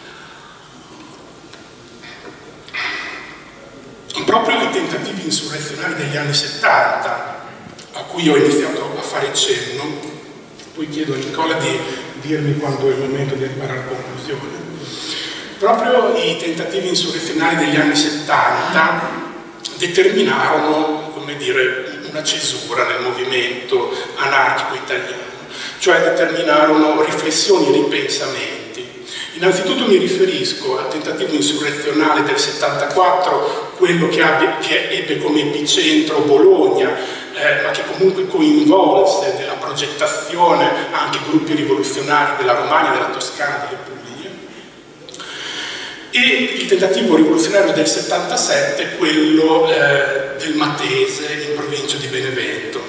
Proprio i tentativi insurrezionali degli anni settanta, a cui ho iniziato a fare cenno, poi chiedo a Nicola di dirmi quando è il momento di arrivare alla conclusione. Proprio i tentativi insurrezionali degli anni settanta determinarono, come dire, una cesura nel movimento anarchico italiano, cioè determinarono riflessioni e ripensamenti. Innanzitutto mi riferisco al tentativo insurrezionale del settantaquattro, quello che, abbia, che ebbe come epicentro Bologna, eh, ma che comunque coinvolse nella progettazione anche gruppi rivoluzionari della Romagna, della Toscana, delle Puglie, e il tentativo rivoluzionario del settantasette, quello eh, del Matese in provincia di Benevento.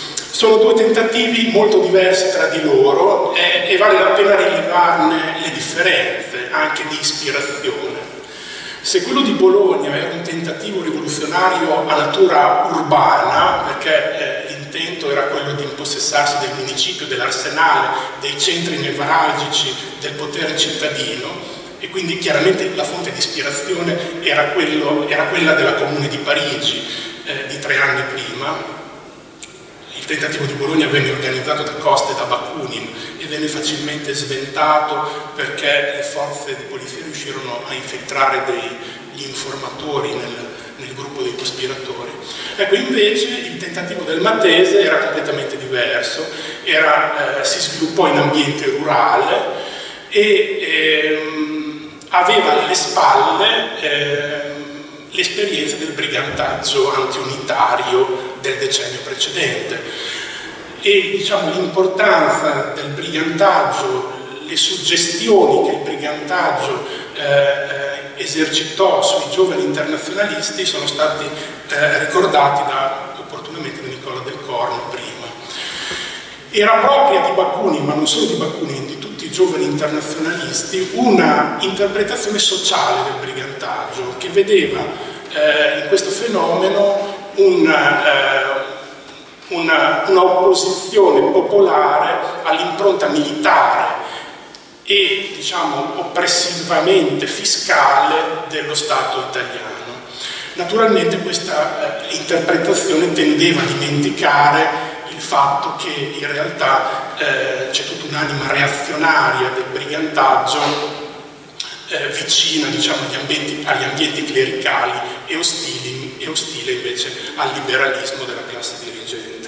Sono due tentativi molto diversi tra di loro eh, e vale la pena rilevarne le differenze. differenze, anche di ispirazione. Se quello di Bologna era un tentativo rivoluzionario a natura urbana, perché eh, l'intento era quello di impossessarsi del municipio, dell'arsenale, dei centri nevralgici del potere cittadino, e quindi chiaramente la fonte di ispirazione era, quello, era quella della Comune di Parigi eh, di tre anni prima. Il tentativo di Bologna venne organizzato da Costa e da Bakunin e venne facilmente sventato perché le forze di polizia riuscirono a infiltrare degli informatori nel, nel gruppo dei cospiratori. Ecco, invece il tentativo del Matese era completamente diverso, era, eh, si sviluppò in ambiente rurale e ehm, aveva alle spalle eh, l'esperienza del brigantaggio antiunitario del decennio precedente e diciamo l'importanza del brigantaggio, le suggestioni che il brigantaggio eh, esercitò sui giovani internazionalisti sono stati eh, ricordati da, opportunamente da Nicola Del Corno prima. Era propria di Bakunin, ma non solo di Bakunin, di tutti i giovani internazionalisti, una interpretazione sociale del brigantaggio che vedeva eh, in questo fenomeno una, eh, una, una opposizione popolare all'impronta militare e diciamo oppressivamente fiscale dello Stato italiano. Naturalmente questa eh, interpretazione tendeva a dimenticare il fatto che in realtà eh, c'è tutta un'anima reazionaria del brigantaggio eh, vicina diciamo, agli, ambienti, agli ambienti clericali e, ostili, e ostile invece al liberalismo della classe dirigente.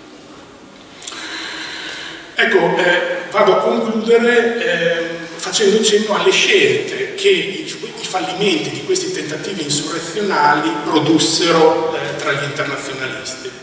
Ecco, eh, vado a concludere eh, facendo cenno alle scelte che i, i fallimenti di questi tentativi insurrezionali produssero eh, tra gli internazionalisti.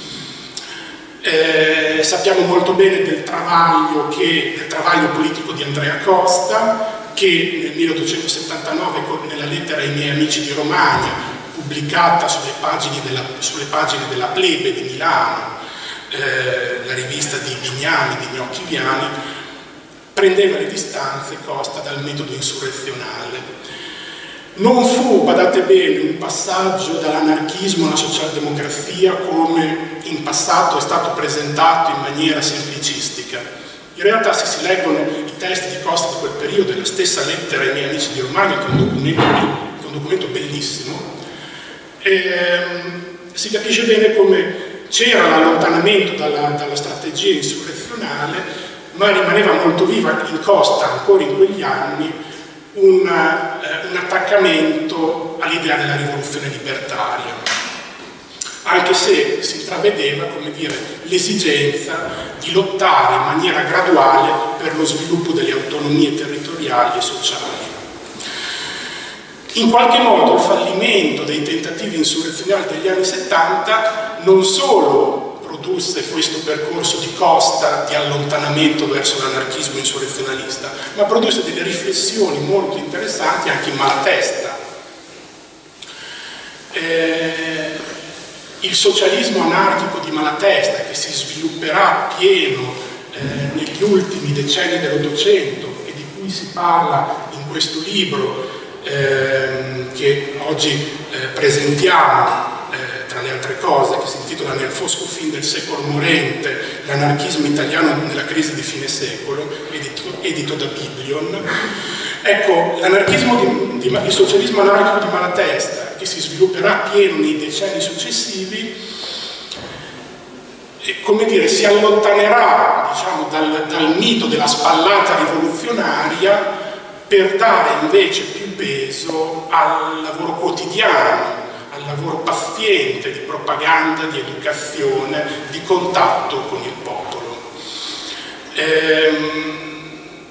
Eh, sappiamo molto bene del travaglio, che, del travaglio politico di Andrea Costa, che nel milleottocentosettantanove, nella lettera ai miei amici di Romagna, pubblicata sulle pagine della, sulle pagine della Plebe di Milano, eh, la rivista di Vignani, di Gnocchi Viani, prendeva le distanze Costa dal metodo insurrezionale. Non fu, badate bene, un passaggio dall'anarchismo alla socialdemocrazia come in passato è stato presentato in maniera semplicistica. In realtà se si leggono i testi di Costa di quel periodo e la stessa lettera ai miei amici di Romagna, che è un documento, che è un documento bellissimo, ehm, si capisce bene come c'era l'allontanamento dalla, dalla strategia insurrezionale, ma rimaneva molto viva in Costa ancora in quegli anni Un, eh, un attaccamento all'idea della rivoluzione libertaria, anche se si intravedeva, come dire, l'esigenza di lottare in maniera graduale per lo sviluppo delle autonomie territoriali e sociali. In qualche modo il fallimento dei tentativi insurrezionali degli anni settanta non solo produsse questo percorso di Costa di allontanamento verso l'anarchismo insurrezionalista, ma produsse delle riflessioni molto interessanti anche in Malatesta. Eh, il socialismo anarchico di Malatesta, che si svilupperà pieno eh, negli ultimi decenni dell'Ottocento e di cui si parla in questo libro eh, che oggi eh, presentiamo, tra le altre cose, che si intitola Nel fosco fin del secolo morente, l'anarchismo italiano nella crisi di fine secolo, edito, edito da Biblion. Ecco, l'anarchismo di, di, il socialismo anarchico di Malatesta, che si svilupperà pieno nei decenni successivi, e, come dire, si allontanerà diciamo, dal, dal mito della spallata rivoluzionaria per dare invece più peso al lavoro quotidiano, al lavoro paziente di propaganda, di educazione, di contatto con il popolo. Ehm,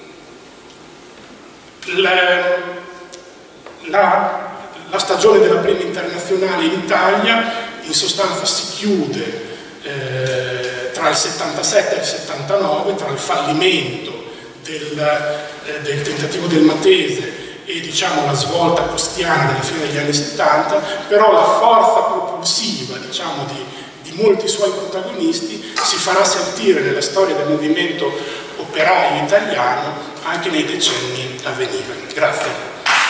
la, la, la stagione della prima internazionale in Italia in sostanza si chiude eh, tra il settantasette e il settantanove, tra il fallimento del, eh, del tentativo del Matese e diciamo la svolta costiana della fine degli anni settanta, però la forza propulsiva diciamo, di, di molti suoi protagonisti si farà sentire nella storia del movimento operaio italiano anche nei decenni a venire. Grazie.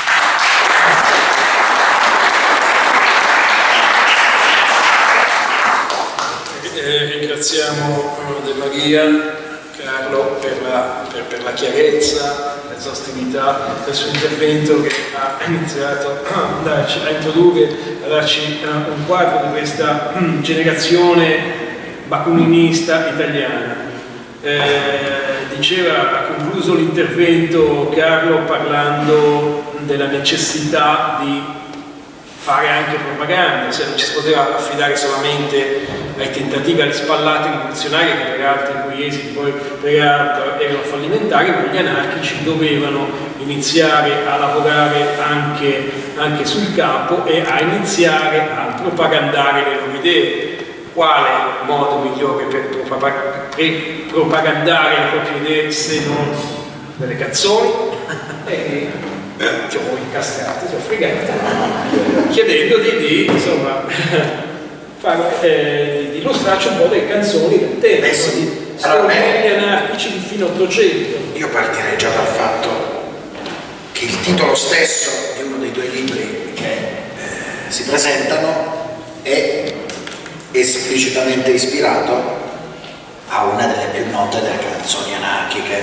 Eh, ringraziamo De Maria, Carlo, per la, per, per la chiarezza, l'esaustività del suo intervento, che ha iniziato a, darci, a introdurre, a darci uh, un quadro di questa um, generazione bakuninista italiana. Eh, diceva, ha concluso l'intervento Carlo parlando della necessità di fare anche propaganda, se non ci si poteva affidare solamente ai tentativi, alle spallate rivoluzionarie, che peraltro i cui esiti poi peraltro erano fallimentari, ma gli anarchici dovevano iniziare a lavorare anche, anche sul campo e a iniziare a propagandare le loro idee. Quale modo migliore per, per propagandare le proprie idee se non delle canzoni? E, ci ho incastrati, ci ho fregato, chiedendo di, di, insomma, fare, eh, di illustrarci un po' delle canzoni del tempo, eh sì. di Allora, storie anarchici di fine Ottocento. Io partirei già dal fatto che il titolo stesso di uno dei due libri che eh, si presentano è esplicitamente ispirato a una delle più note delle canzoni anarchiche,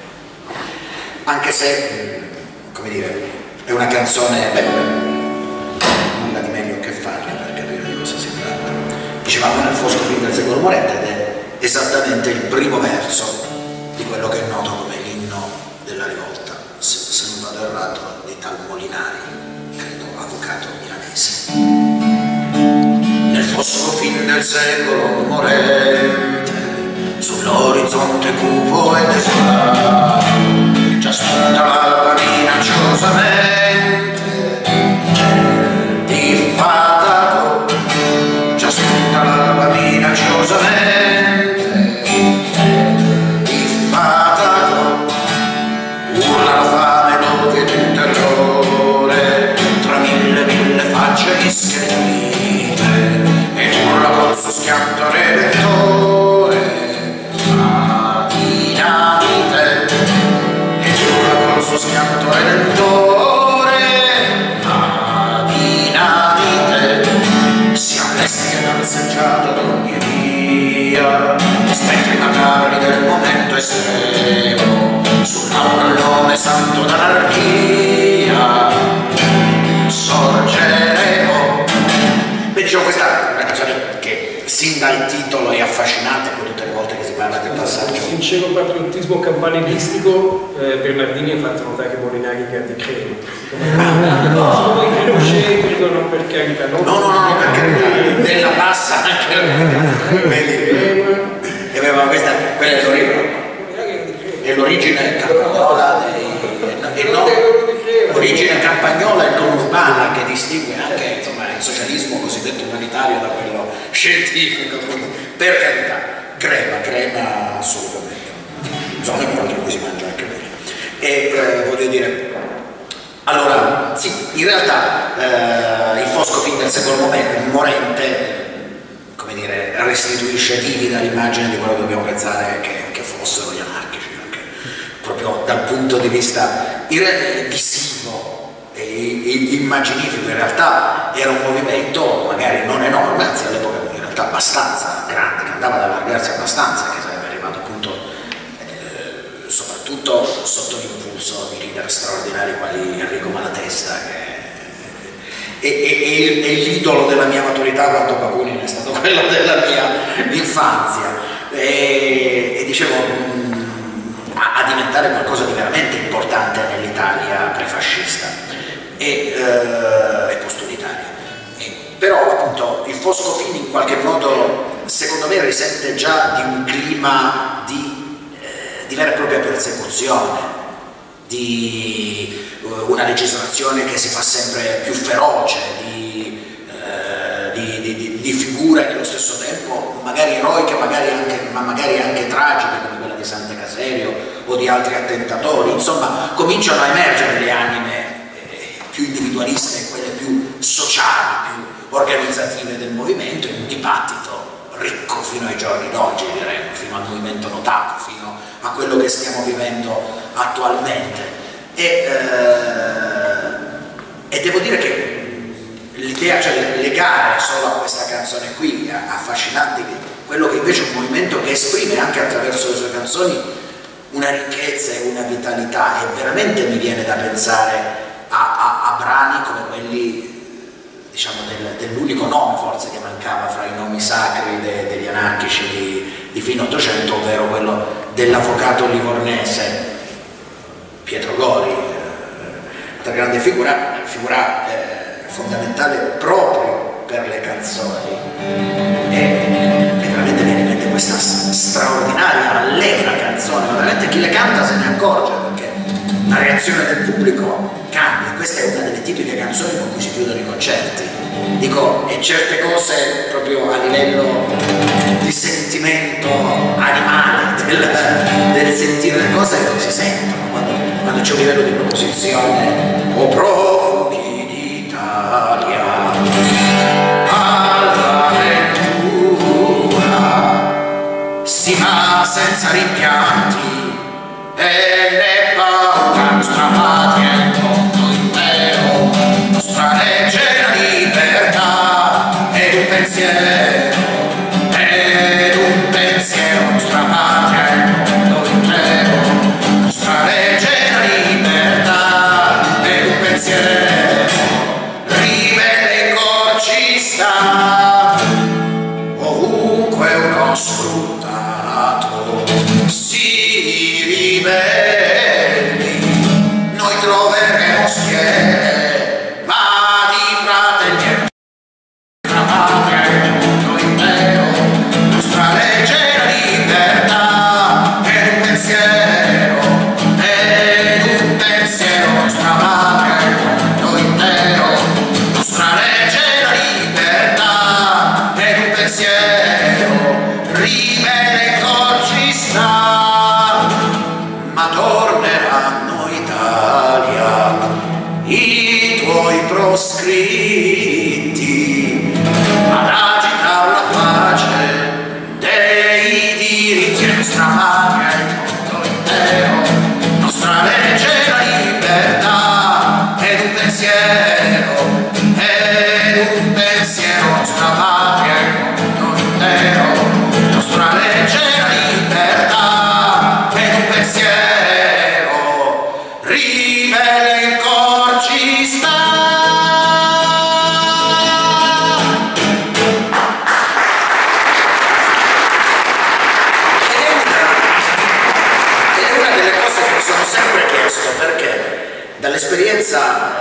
anche se, come dire, è una canzone bella, nulla di meglio che farla per capire di cosa si tratta. Dicevamo nel fosco film del secolo morente, ed è esattamente il primo verso di quello che è noto come l'inno della rivolta, se, se non vado errato, di tal Molinari, credo avvocato milanese. Nel fosco fin del secolo morente, sull'orizzonte cupo e desolato, già spunta l'alba minacciosamente, diffadato, già spunta l'alba minacciosamente, diffadato, urla la fame, l'odio ed il terrore, tra mille mille facce ischettive, e urla col suo schianto redentore, a dinamite, e urla col suo schianto redentore, a dinamite, si allesti e danzeggiato ad ogni via, spettri macabri del momento estremo, sull'aura il nome santo d'anarchia, sorgeremo. Beh, diciamo, questa è una canzone che sin dal titolo è affascinante, poi tutte le volte che si parla del passaggio. Sincero patriottismo campanilistico, eh, Bernardini ha fatto notare che Molinari che ha di crema. Siccome i cremocentrico, non per carità. Non no, no, no, no, per carità. Nella bassa anche. Vedi? E aveva questa, quella è l'origine campagnola dei. E no, origine campagnola e non urbana, che distingue anche, insomma, il socialismo cosiddetto umanitario da quello scientifico. Per carità, crema, crema assolutamente. Zone però in cui si mangia anche bene. E eh, voglio dire, allora, sì, in realtà eh, il fosco fin del secolo morente, come dire, restituisce vivida l'immagine di quello che dobbiamo pensare che, che fossero gli anarchici, anche proprio dal punto di vista visivo e, e immaginifico. In realtà era un movimento magari non enorme, anzi all'epoca in realtà abbastanza grande, che andava ad allargarsi abbastanza, che sarebbe arrivato appunto eh, soprattutto sotto l'impulso di leader straordinari quali Enrico Malatesta, che è, è, è l'idolo della mia maturità, quanto Bakunin è stato quello della mia infanzia, e, e dicevo mh, a, a diventare qualcosa di veramente importante nell'Italia prefascista e, eh, e postunitaria. Però appunto il fosco fin in qualche modo secondo me risente già di un clima di, eh, di vera e propria persecuzione, di uh, una legislazione che si fa sempre più feroce, di, eh, di, di, di figure nello stesso tempo magari eroiche, magari anche, ma magari anche tragiche, come quella di Sante Caserio o di altri attentatori. Insomma, cominciano a emergere le anime eh, più individualiste e quelle più sociali, più organizzative del movimento, in un dibattito ricco fino ai giorni d'oggi, diremmo, fino al movimento notato, fino a quello che stiamo vivendo attualmente. E, eh, e devo dire che l'idea, cioè legare solo a questa canzone qui, affascinante, quello che invece è un movimento che esprime anche attraverso le sue canzoni una ricchezza e una vitalità, e veramente mi viene da pensare a, a, a brani come quelli, diciamo, del, dell'unico nome forse che mancava fra i nomi sacri de, degli anarchici di, di fine Ottocento, ovvero quello dell'avvocato livornese Pietro Gori, una grande figura, figura eh, fondamentale proprio per le canzoni, e, e veramente viene in mente questa straordinaria, allegra canzone, ma veramente chi le canta se ne accorge, perché la reazione del pubblico cambia. Questa è una delle tipiche canzoni con cui si chiudono i concerti, dico, e certe cose proprio a livello di sentimento animale, del, del sentire le cose si sentono quando, quando c'è un livello di proposizione. O profughi d'Italia all'avventura, si va senza rimpianti e né paura, nostra patria è il mondo intero, nostra legge è la libertà ed un pensiero, ed un pensiero, nostra patria è il mondo intero, nostra legge è la libertà ed un pensiero, ribelle in corci sta, ovunque uno sfruttato si ribelli, noi troveremo schiere, ma di fratelli e nostra patria è il mondo intero, nostra legge è la libertà ed un pensiero, ed un pensiero, nostra patria è il mondo intero, nostra legge è la libertà ed un pensiero, ribelle in corci sta, ma torneranno Italia i tuoi proscritti ad agitar la pace dei diritti, e nostra patria è il mondo intero, nostra legge è la libertà ed un pensiero, ed un pensiero, nostra patria è il mondo intero, nostra legge è la libertà ed un pensiero, ribelle in corci sta. Ed è una delle cose che mi sono sempre chiesto, perché dall'esperienza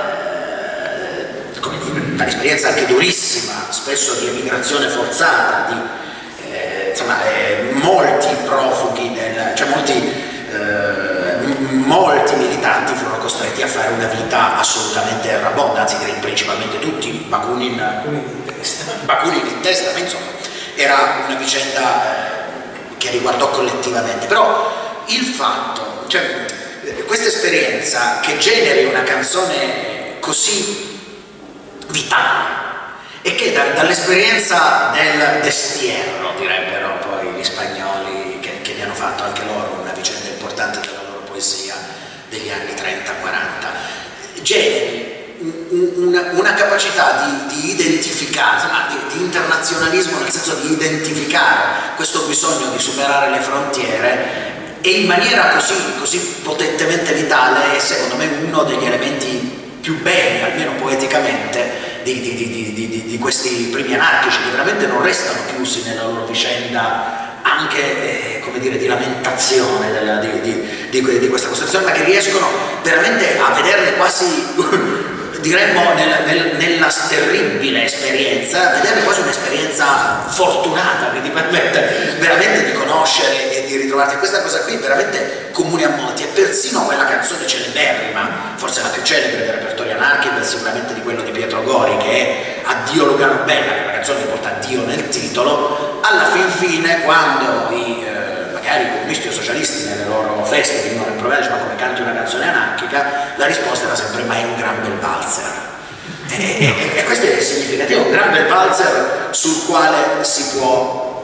eh, come dire, dall'esperienza anche durissima, spesso di emigrazione forzata, di eh, insomma, eh, molti profughi, del, cioè molti, eh, molti militanti furono costretti a fare una vita assolutamente errabonda, anzi direi principalmente tutti, Bakunin, Bakunin in testa, ma insomma era una vicenda eh, che riguardò collettivamente. Però il fatto, cioè questa esperienza che generi una canzone così vitale, e che da, dall'esperienza del destierro, direbbero poi gli spagnoli che, che ne hanno fatto anche loro una vicenda importante della loro poesia degli anni trenta quaranta, generi un, una, una capacità di, di identificare, insomma, di, di internazionalismo, nel senso di identificare questo bisogno di superare le frontiere, e in maniera così, così potentemente vitale è secondo me uno degli elementi più belli, almeno poeticamente, di, di, di, di, di, di questi primi anarchici, che veramente non restano chiusi nella loro vicenda anche, eh, come dire, di lamentazione della, di, di, di, di questa costruzione, ma che riescono veramente a vederle quasi diremmo nel, nel, nella terribile esperienza, vedere quasi un'esperienza fortunata che ti permette veramente di conoscere e di ritrovarti. Questa cosa qui veramente comune a molti, e persino quella canzone celeberrima, forse la più celebre del repertorio anarchico, è sicuramente di quello di Pietro Gori, che è Addio Lugano Bella, che è una canzone che porta Dio nel titolo. Alla fin fine, quando i eh, magari i comunisti o socialisti nelle loro feste venivano in provare, ma come canti una canzone anarchica, la risposta era sempre: ma è un gran bel valzer. E, e, e questo è significativo, un gran bel valzer sul quale si può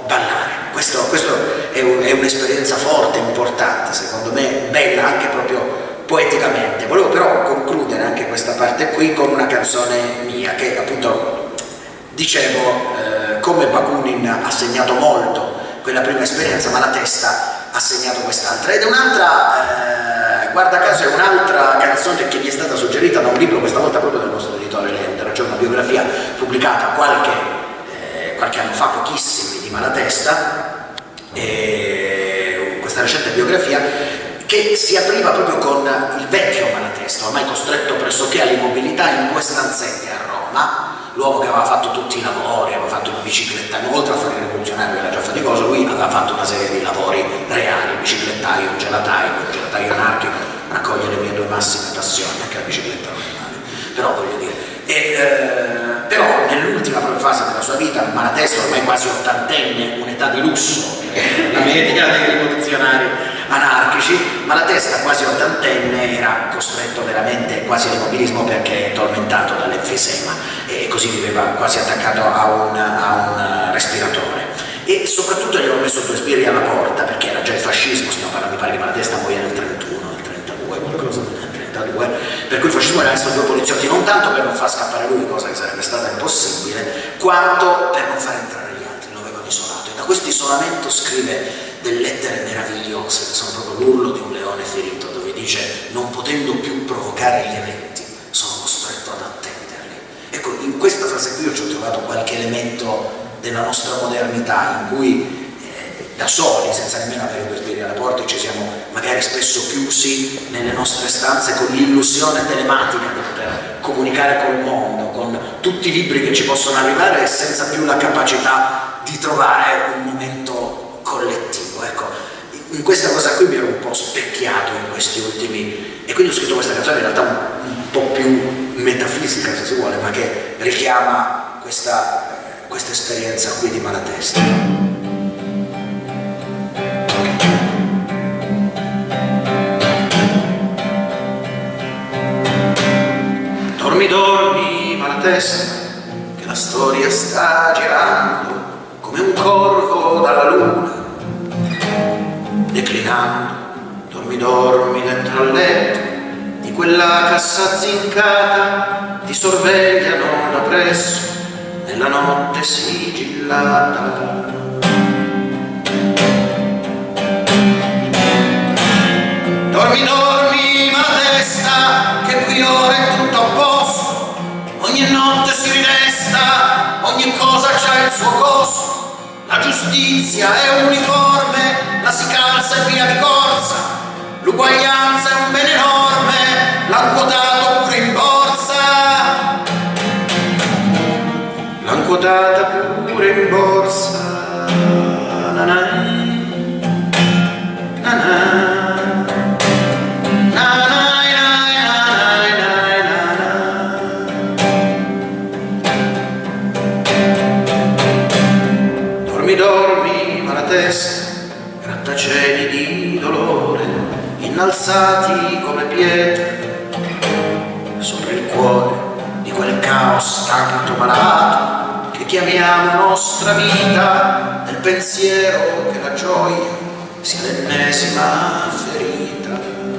ballare. Questo, questo è, un, è un'esperienza forte, importante, secondo me, bella anche proprio poeticamente. Volevo però concludere anche questa parte qui con una canzone mia che appunto dicevo eh, come Bakunin ha segnato molto quella prima esperienza, ma la testa ha segnato quest'altra, ed è un'altra, eh, guarda caso è un'altra canzone che mi è stata suggerita da un libro, questa volta proprio del nostro editore Lender, cioè una biografia pubblicata qualche, eh, qualche anno fa, pochissimi, di Malatesta, e questa recente biografia che si apriva proprio con il vecchio Malatesta, ormai costretto pressoché all'immobilità in due stanzette a Roma, l'uomo che aveva fatto tutti i lavori, aveva fatto il biciclettaio, oltre a fare il rivoluzionario che era già faticoso, lui aveva fatto una serie di lavori reali, il biciclettaio, il gelataio, il gelataio anarchico, raccoglie le mie due massime passioni, anche la bicicletta non è male, però voglio dire, e, eh, però nell'ultima fase della sua vita, Malatesta ormai quasi ottantenne, un'età di lusso, la media dei rivoluzionari anarchici, Malatesta quasi ottantenne era costretto veramente quasi all'immobilismo perché tormentato dall'enfisema e così viveva quasi attaccato a un, a un respiratore, e soprattutto gli avevo messo due spiri alla porta perché era già il fascismo, stiamo parlando, mi pare che Malatesta muoia nel trentuno, nel trentadue, qualcosa nel trentadue, per cui il fascismo era messo due poliziotti, non tanto per non far scappare lui, cosa che sarebbe stata impossibile, quanto per non far entrare gli altri, lo avevano isolato, e da questo isolamento scrive delle lettere meravigliose che sono proprio l'urlo di un leone ferito, dove dice: non potendo più provocare gli eventi sono costretto ad attenderli. Ecco, in questa frase qui io ci ho trovato qualche elemento della nostra modernità in cui eh, da soli, senza nemmeno avere due spiri alla porta, ci siamo magari spesso chiusi nelle nostre stanze con l'illusione telematica di poter comunicare col mondo, con tutti i libri che ci possono arrivare e senza più la capacità di trovare un momento collettivo. Ecco, in questa cosa qui mi ero un po' specchiato in questi ultimi, e quindi ho scritto questa canzone in realtà un, un po' più metafisica se si vuole, ma che richiama questa, questa esperienza qui di Malatesta. Dormi, dormi, Malatesta, che la storia sta girando come un corvo dalla luna, declinando. Dormi, dormi dentro al letto di quella cassa zincata, ti sorvegliano da presso nella notte sigillata. Dormi, dormi, Malatesta, che qui ora è tutto a posto, ogni notte si ridesta, ogni cosa c'ha il suo costo, la giustizia è uniforme, la si calza e via di corsa, l'uguaglianza è un bene enorme, l'han quotato pure in borsa, l'han quotata pure in borsa. Nanai, nanai. Dormi, Malatesta, grattacieli di dolore, innalzati come pietre, sopra il cuore di quel caos tanto malato che chiamiamo nostra vita, nel pensiero che la gioia sia l'ennesima ferita.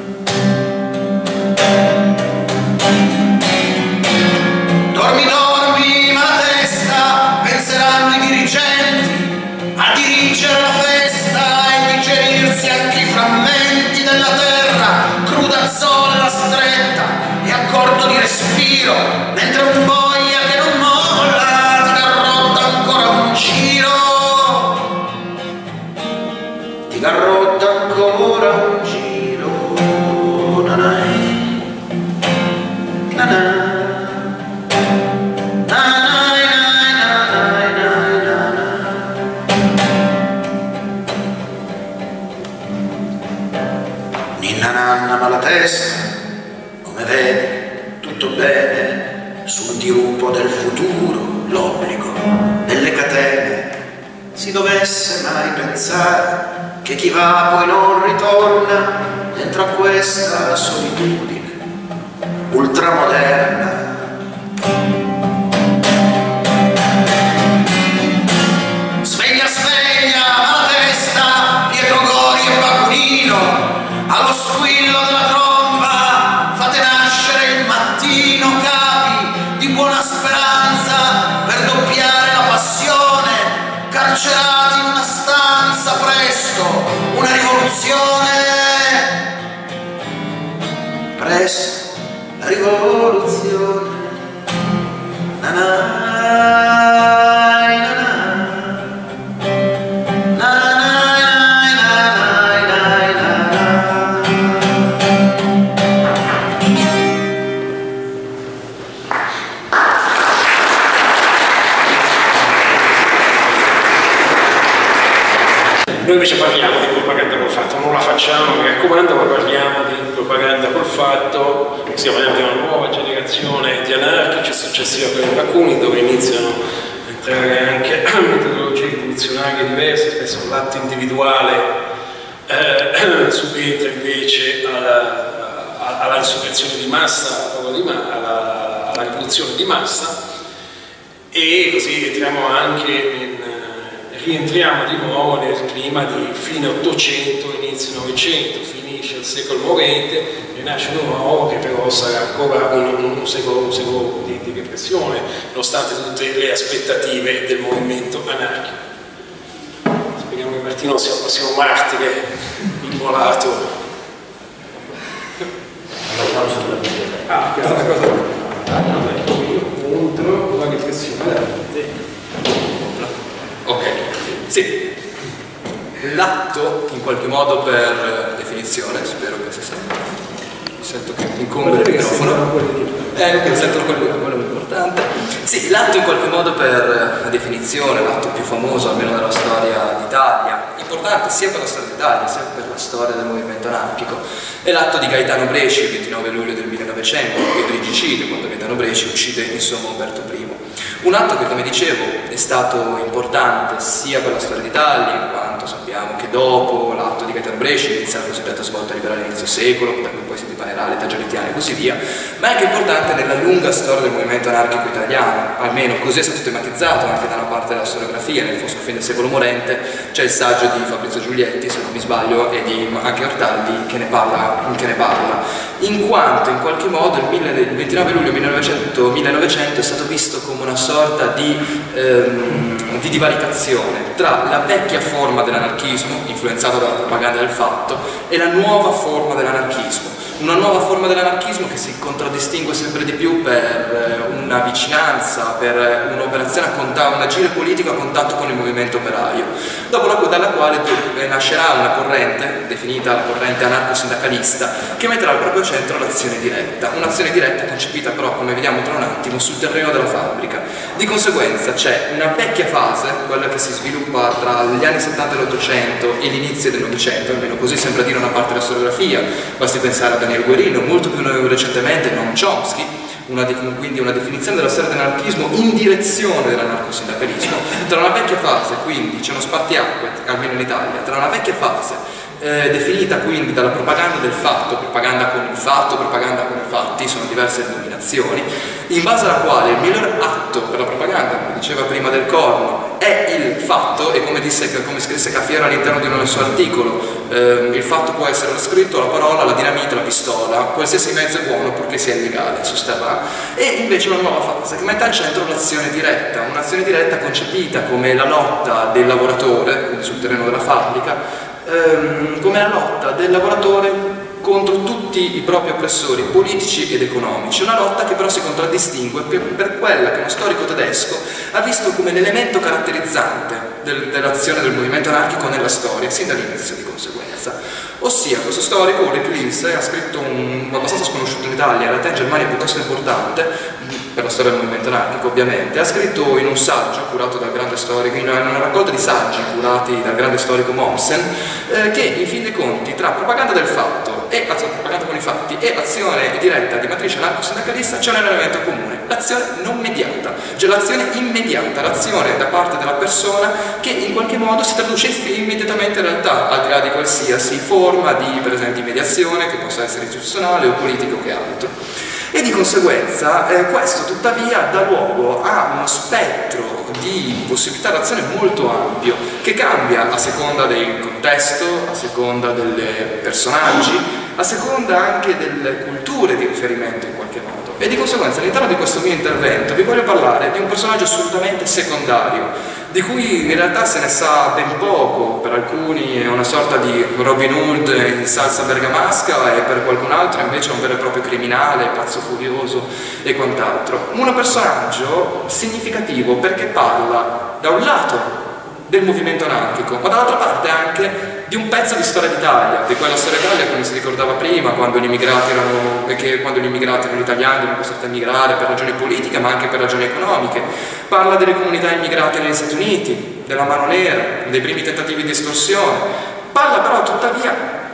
Dormi, dormi, Malatesta, penseranno i dirigenti a dirigere la festa e digerirsi anche i frammenti della terra, cruda zona stretta e a corto di respiro, mentre un boia che non molla ti garrotta ancora un giro, ti garrotta ancora un giro. Nanai, nanai. Nanna Malatesta, come vede, tutto bene, sul dirupo del futuro, l'obbligo delle catene. Si dovesse mai pensare che chi va poi non ritorna dentro a questa solitudine ultramoderna. Sveglia, sveglia, adesso la rivoluzione. Na na, na na. Noi invece parliamo di propaganda col fatto, non la facciamo, mi raccomando, ma parliamo di propaganda col fatto, stiamo parliamo di una nuova generazione di anarchici successiva a quella Bakunin, dove iniziano a entrare anche metodologie rivoluzionarie diverse, spesso l'atto individuale eh, subentra invece alla, alla insurrezione di massa, alla, alla rivoluzione di massa, e così entriamo anche in rientriamo di nuovo nel clima di fine Ottocento, inizio Novecento, finisce il secolo morente e nasce uno nuovo che però sarà ancora un, un secolo, un secolo di, di repressione, nonostante tutte le aspettative del movimento anarchico. Speriamo che Martino sia il prossimo martire immolato. Ah, che è una cosa contro la repressione della vita. Ok, sì, l'atto in qualche modo per definizione, spero che si senta, mi sento che incombe il microfono, eh, ok, sento quello, quello è importante. Sì, l'atto in qualche modo per definizione, l'atto più famoso almeno della storia d'Italia, importante sia per la storia d'Italia sia per la storia del movimento anarchico, è l'atto di Gaetano Bresci, il ventinove luglio del millenovecento, il regicidio, quando Gaetano Bresci uccide insomma Umberto Primo. Un atto che, come dicevo, è stato importante sia per la storia d'Italia, in quanto sappiamo che dopo l'atto di Gaetano Bresci inizia la cosiddetta svolta liberale all'inizio secolo, da cui poi si dipanerà l'età giolittiana e così via, ma è anche importante nella lunga storia del movimento anarchico italiano, almeno così è stato tematizzato anche da una parte della storiografia. Nel fosco fine del secolo morente c'è il saggio di Fabrizio Giulietti, se non mi sbaglio, e di anche Ortaldi che ne parla, che ne parla, in quanto in qualche modo il ventinove luglio millenovecento è stato visto come una sorta di, ehm, di divaricazione tra la vecchia forma dell'anarchismo, influenzata dalla propaganda del fatto, e la nuova forma dell'anarchismo. Una nuova forma dell'anarchismo che si contraddistingue sempre di più per una vicinanza, per un'operazione a contatto, un agire politico a contatto con il movimento operaio, dopo la, dalla quale nascerà una corrente, definita la corrente anarco-sindacalista, che metterà al proprio centro l'azione diretta, un'azione diretta concepita però, come vediamo tra un attimo, sul terreno della fabbrica. Di conseguenza c'è una vecchia fase, quella che si sviluppa tra gli anni settanta dell'Ottocento e l'inizio del Novecento, almeno così sembra dire una parte della storiografia, basti pensare a Daniel Guerino, molto più recentemente Noam Chomsky, una, quindi una definizione della storia dell'anarchismo in direzione dell'anarcosindacalismo. Tra una vecchia fase, quindi c'è uno spartiacque, almeno in Italia, tra una vecchia fase Eh, definita quindi dalla propaganda del fatto, propaganda con il fatto, propaganda con i fatti, sono diverse denominazioni, in base alla quale il miglior atto per la propaganda, come diceva prima Del Corno, è il fatto, e come, disse, come scrisse Cafiero all'interno di un suo articolo, eh, il fatto può essere lo scritto, la parola, la dinamite, la pistola, qualsiasi mezzo è buono purché sia illegale, sosterrà. E invece una nuova fase che mette al centro l'azione diretta, un'azione diretta concepita come la lotta del lavoratore, quindi sul terreno della fabbrica, come la lotta del lavoratore contro tutti i propri oppressori politici ed economici, una lotta che però si contraddistingue per, per quella che uno storico tedesco ha visto come l'elemento caratterizzante del, dell'azione del movimento anarchico nella storia, sin dall'inizio di conseguenza. Ossia, questo storico, Ulrich Lindsey, ha scritto un abbastanza sconosciuto in Italia, in realtà in Germania piuttosto importante, per la storia del movimento anarchico ovviamente, ha scritto in un saggio curato dal grande storico, in una raccolta di saggi curati dal grande storico Mommsen, eh, che in fin dei conti tra propaganda del fatto e propaganda con i fatti e azione diretta di matrice anarco-sindacalista c'è un elemento comune, l'azione non mediata, cioè l'azione immediata, l'azione da parte della persona che in qualche modo si traduce immediatamente in realtà, al di là di qualsiasi forma di, per esempio, di mediazione, che possa essere istituzionale o politico che altro. E di conseguenza eh, questo tuttavia dà luogo a uno spettro di possibilità d'azione molto ampio, che cambia a seconda del contesto, a seconda dei personaggi, a seconda anche delle culture di riferimento in qualche modo. e di conseguenza all'interno di questo mio intervento vi voglio parlare di un personaggio assolutamente secondario, di cui in realtà se ne sa ben poco. Per alcuni è una sorta di Robin Hood in salsa bergamasca e per qualcun altro invece è un vero e proprio criminale, pazzo furioso e quant'altro. Un personaggio significativo perché parla da un lato del movimento anarchico, ma dall'altra parte anche di un pezzo di storia d'Italia, di quella storia d'Italia come si ricordava prima, quando gli immigrati erano, che quando gli immigrati erano italiani erano costretti a migrare per ragioni politiche ma anche per ragioni economiche. Parla delle comunità immigrate negli Stati Uniti, della mano nera, dei primi tentativi di estorsione. Parla però tuttavia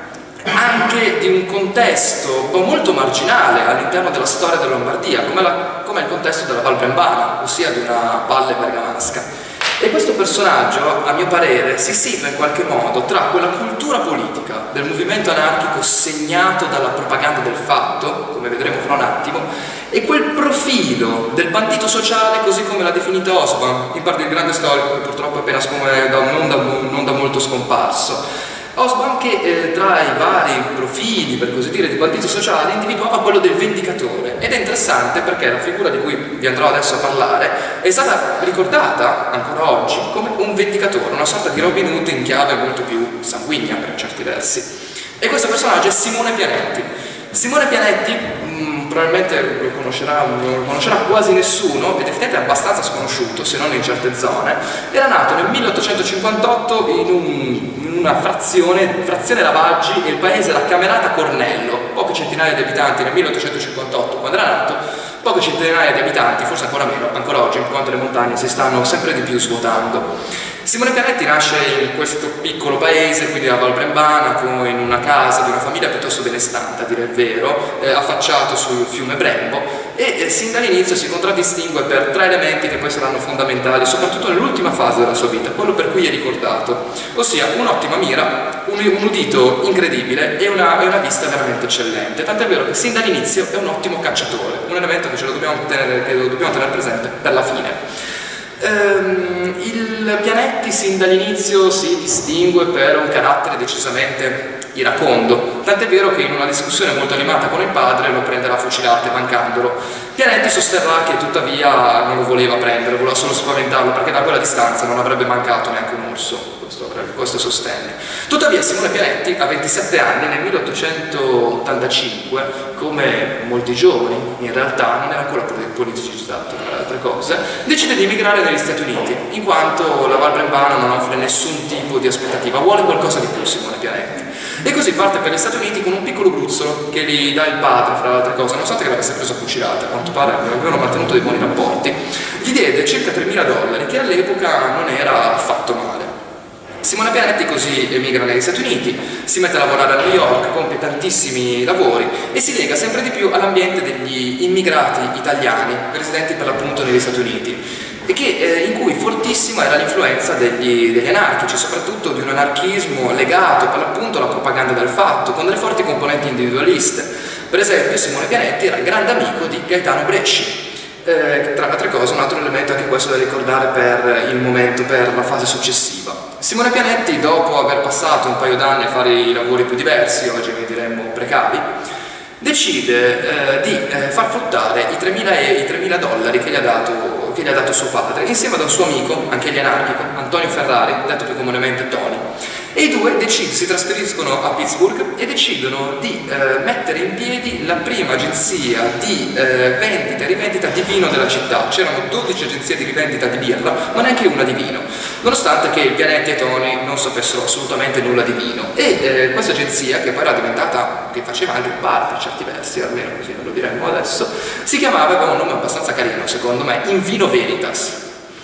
anche di un contesto molto marginale all'interno della storia della Lombardia, come, la, come il contesto della Val Brembana, ossia di una valle bergamasca. E questo personaggio, a mio parere, si situa in qualche modo tra quella cultura politica del movimento anarchico segnato dalla propaganda del fatto, come vedremo fra un attimo, e quel profilo del bandito sociale così come l'ha definito Hobsbawm, in parte il grande storico che purtroppo è appena da, non, da, non da molto scomparso. Hobsbawm che eh, tra i vari profili, per così dire, di bandito sociale individuava quello del vendicatore, ed è interessante perché la figura di cui vi andrò adesso a parlare è stata ricordata ancora oggi come un vendicatore, una sorta di Robin Hood in chiave molto più sanguigna per certi versi. E questo personaggio è Simone Pianetti. Simone Pianetti mh, probabilmente lo conoscerà, non lo conoscerà quasi nessuno, ed effettivamente è abbastanza sconosciuto, se non in certe zone. Era nato nel milleottocentocinquantotto in, un, in una frazione, frazione Lavaggi, e il paese era Camerata Cornello, poche centinaia di abitanti nel milleottocentocinquantotto quando era nato, poche centinaia di abitanti, forse ancora meno, ancora oggi, in quanto le montagne si stanno sempre di più svuotando. Simone Pianetti nasce in questo piccolo paese, quindi a Val Brembana, in una casa di una famiglia piuttosto benestante, a dire il vero, eh, affacciato sul fiume Brembo, e eh, sin dall'inizio si contraddistingue per tre elementi che poi saranno fondamentali, soprattutto nell'ultima fase della sua vita, quello per cui è ricordato, ossia un'ottima mira, un, un udito incredibile e una, e una vista veramente eccellente, tant'è vero che sin dall'inizio è un ottimo cacciatore, un elemento che ce lo dobbiamo tenere, che lo dobbiamo tenere presente per la fine. Um, il Pianetti sin dall'inizio si distingue per un carattere decisamente iracondo, tant'è vero che in una discussione molto animata con il padre lo prenderà a fucilate mancandolo. Pianetti sosterrà che tuttavia non lo voleva prendere, voleva solo spaventarlo perché da quella distanza non avrebbe mancato neanche un orso, questo, questo sostenne. Tuttavia Simone Pianetti a ventisette anni nel milleottocentottantacinque, come molti giovani in realtà, non era ancora politicizzato tra le altre cose, decide di emigrare negli Stati Uniti, in quanto la Val Brembana non offre nessun tipo di aspettativa, vuole qualcosa di più Simone Pianetti. E così parte per gli Stati Uniti con un piccolo gruzzolo che gli dà il padre, fra le altre cose, nonostante che l'avesse preso a fucilate, a quanto pare avevano mantenuto dei buoni rapporti, gli diede circa tremila dollari, che all'epoca non era affatto male. Simone Pianetti così emigra negli Stati Uniti, si mette a lavorare a New York, compie tantissimi lavori e si lega sempre di più all'ambiente degli immigrati italiani residenti per l'appunto negli Stati Uniti, e che, eh, in cui fortissima era l'influenza degli, degli anarchici, soprattutto di un anarchismo legato per l'appunto alla propaganda del fatto, con delle forti componenti individualiste. Per esempio Simone Pianetti era grande amico di Gaetano Bresci. Eh, tra altre cose un altro elemento anche questo da ricordare per il momento, per la fase successiva. Simone Pianetti, dopo aver passato un paio d'anni a fare i lavori più diversi, oggi ne diremmo precari, decide eh, di eh, far fruttare i tremila dollari che gli, ha dato, che gli ha dato suo padre, insieme ad un suo amico, anche egli anarchico, Antonio Ferrari, detto più comunemente Tony. E i due decid- si trasferiscono a Pittsburgh e decidono di eh, mettere in piedi la prima agenzia di eh, vendita e rivendita di vino della città. C'erano dodici agenzie di rivendita di birra, ma neanche una di vino, nonostante che Pianetti e Tony non sapessero assolutamente nulla di vino. E eh, questa agenzia, che poi era diventata, che faceva anche parte a certi versi, almeno così lo diremmo adesso, si chiamava, aveva un nome abbastanza carino secondo me, In Vino Veritas.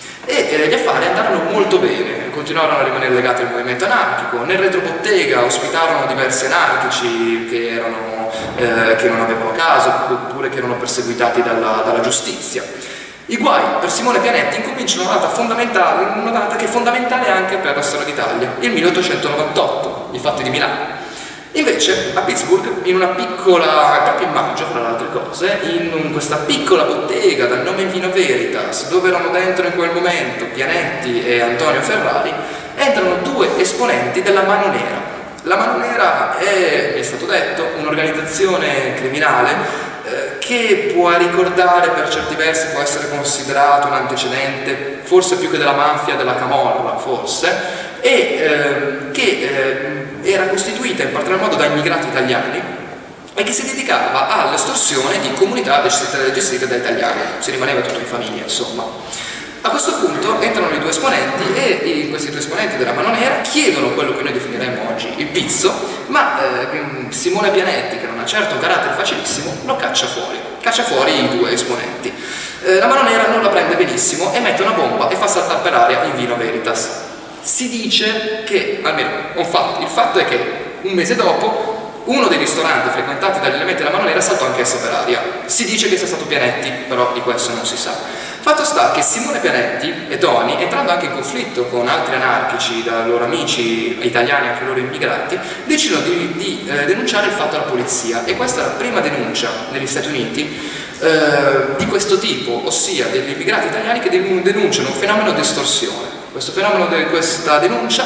E eh, gli affari andarono molto bene, continuarono a rimanere legati al movimento anarchico. Nel retrobottega ospitarono diversi anarchici che, erano, eh, che non avevano caso oppure che erano perseguitati dalla, dalla giustizia. I guai per Simone Pianetti incominciano una data fondamentale, una data che è fondamentale anche per la storia d'Italia, il milleottocentonovantotto, i fatti di Milano. Invece a Pittsburgh, in una piccola capimaggio, fra le altre cose, in questa piccola bottega dal nome Vino Veritas, dove erano dentro in quel momento Pianetti e Antonio Ferrari, entrano due esponenti della Mano Nera. La Mano Nera è, è stato detto, un'organizzazione criminale eh, che può ricordare per certi versi, può essere considerato un antecedente, forse più che della mafia, della camorra, forse, e eh, che eh, era costituita in particolar modo da immigrati italiani e che si dedicava all'estorsione di comunità gestite, gestite da italiani, si rimaneva tutto in famiglia, insomma. A questo punto entrano i due esponenti e i, questi due esponenti della Mano Nera chiedono quello che noi definiremmo oggi il pizzo, ma eh, Simone Pianetti, che non ha certo un carattere facilissimo, lo caccia fuori, caccia fuori i due esponenti. Eh, la Mano Nera non la prende benissimo e mette una bomba e fa saltare per aria il vino Veritas. Si dice che, almeno un fatto, il fatto è che un mese dopo uno dei ristoranti frequentati dagli elementi della Mano Nera saltò anch'esso per aria. Si dice che sia stato Pianetti, però di questo non si sa. Fatto sta che Simone Pianetti e Toni, entrando anche in conflitto con altri anarchici, da loro amici italiani, anche loro immigrati, decidono di, di eh, denunciare il fatto alla polizia, e questa è la prima denuncia negli Stati Uniti eh, di questo tipo, ossia degli immigrati italiani che denunciano un fenomeno di estorsione. Questo fenomeno di questa denuncia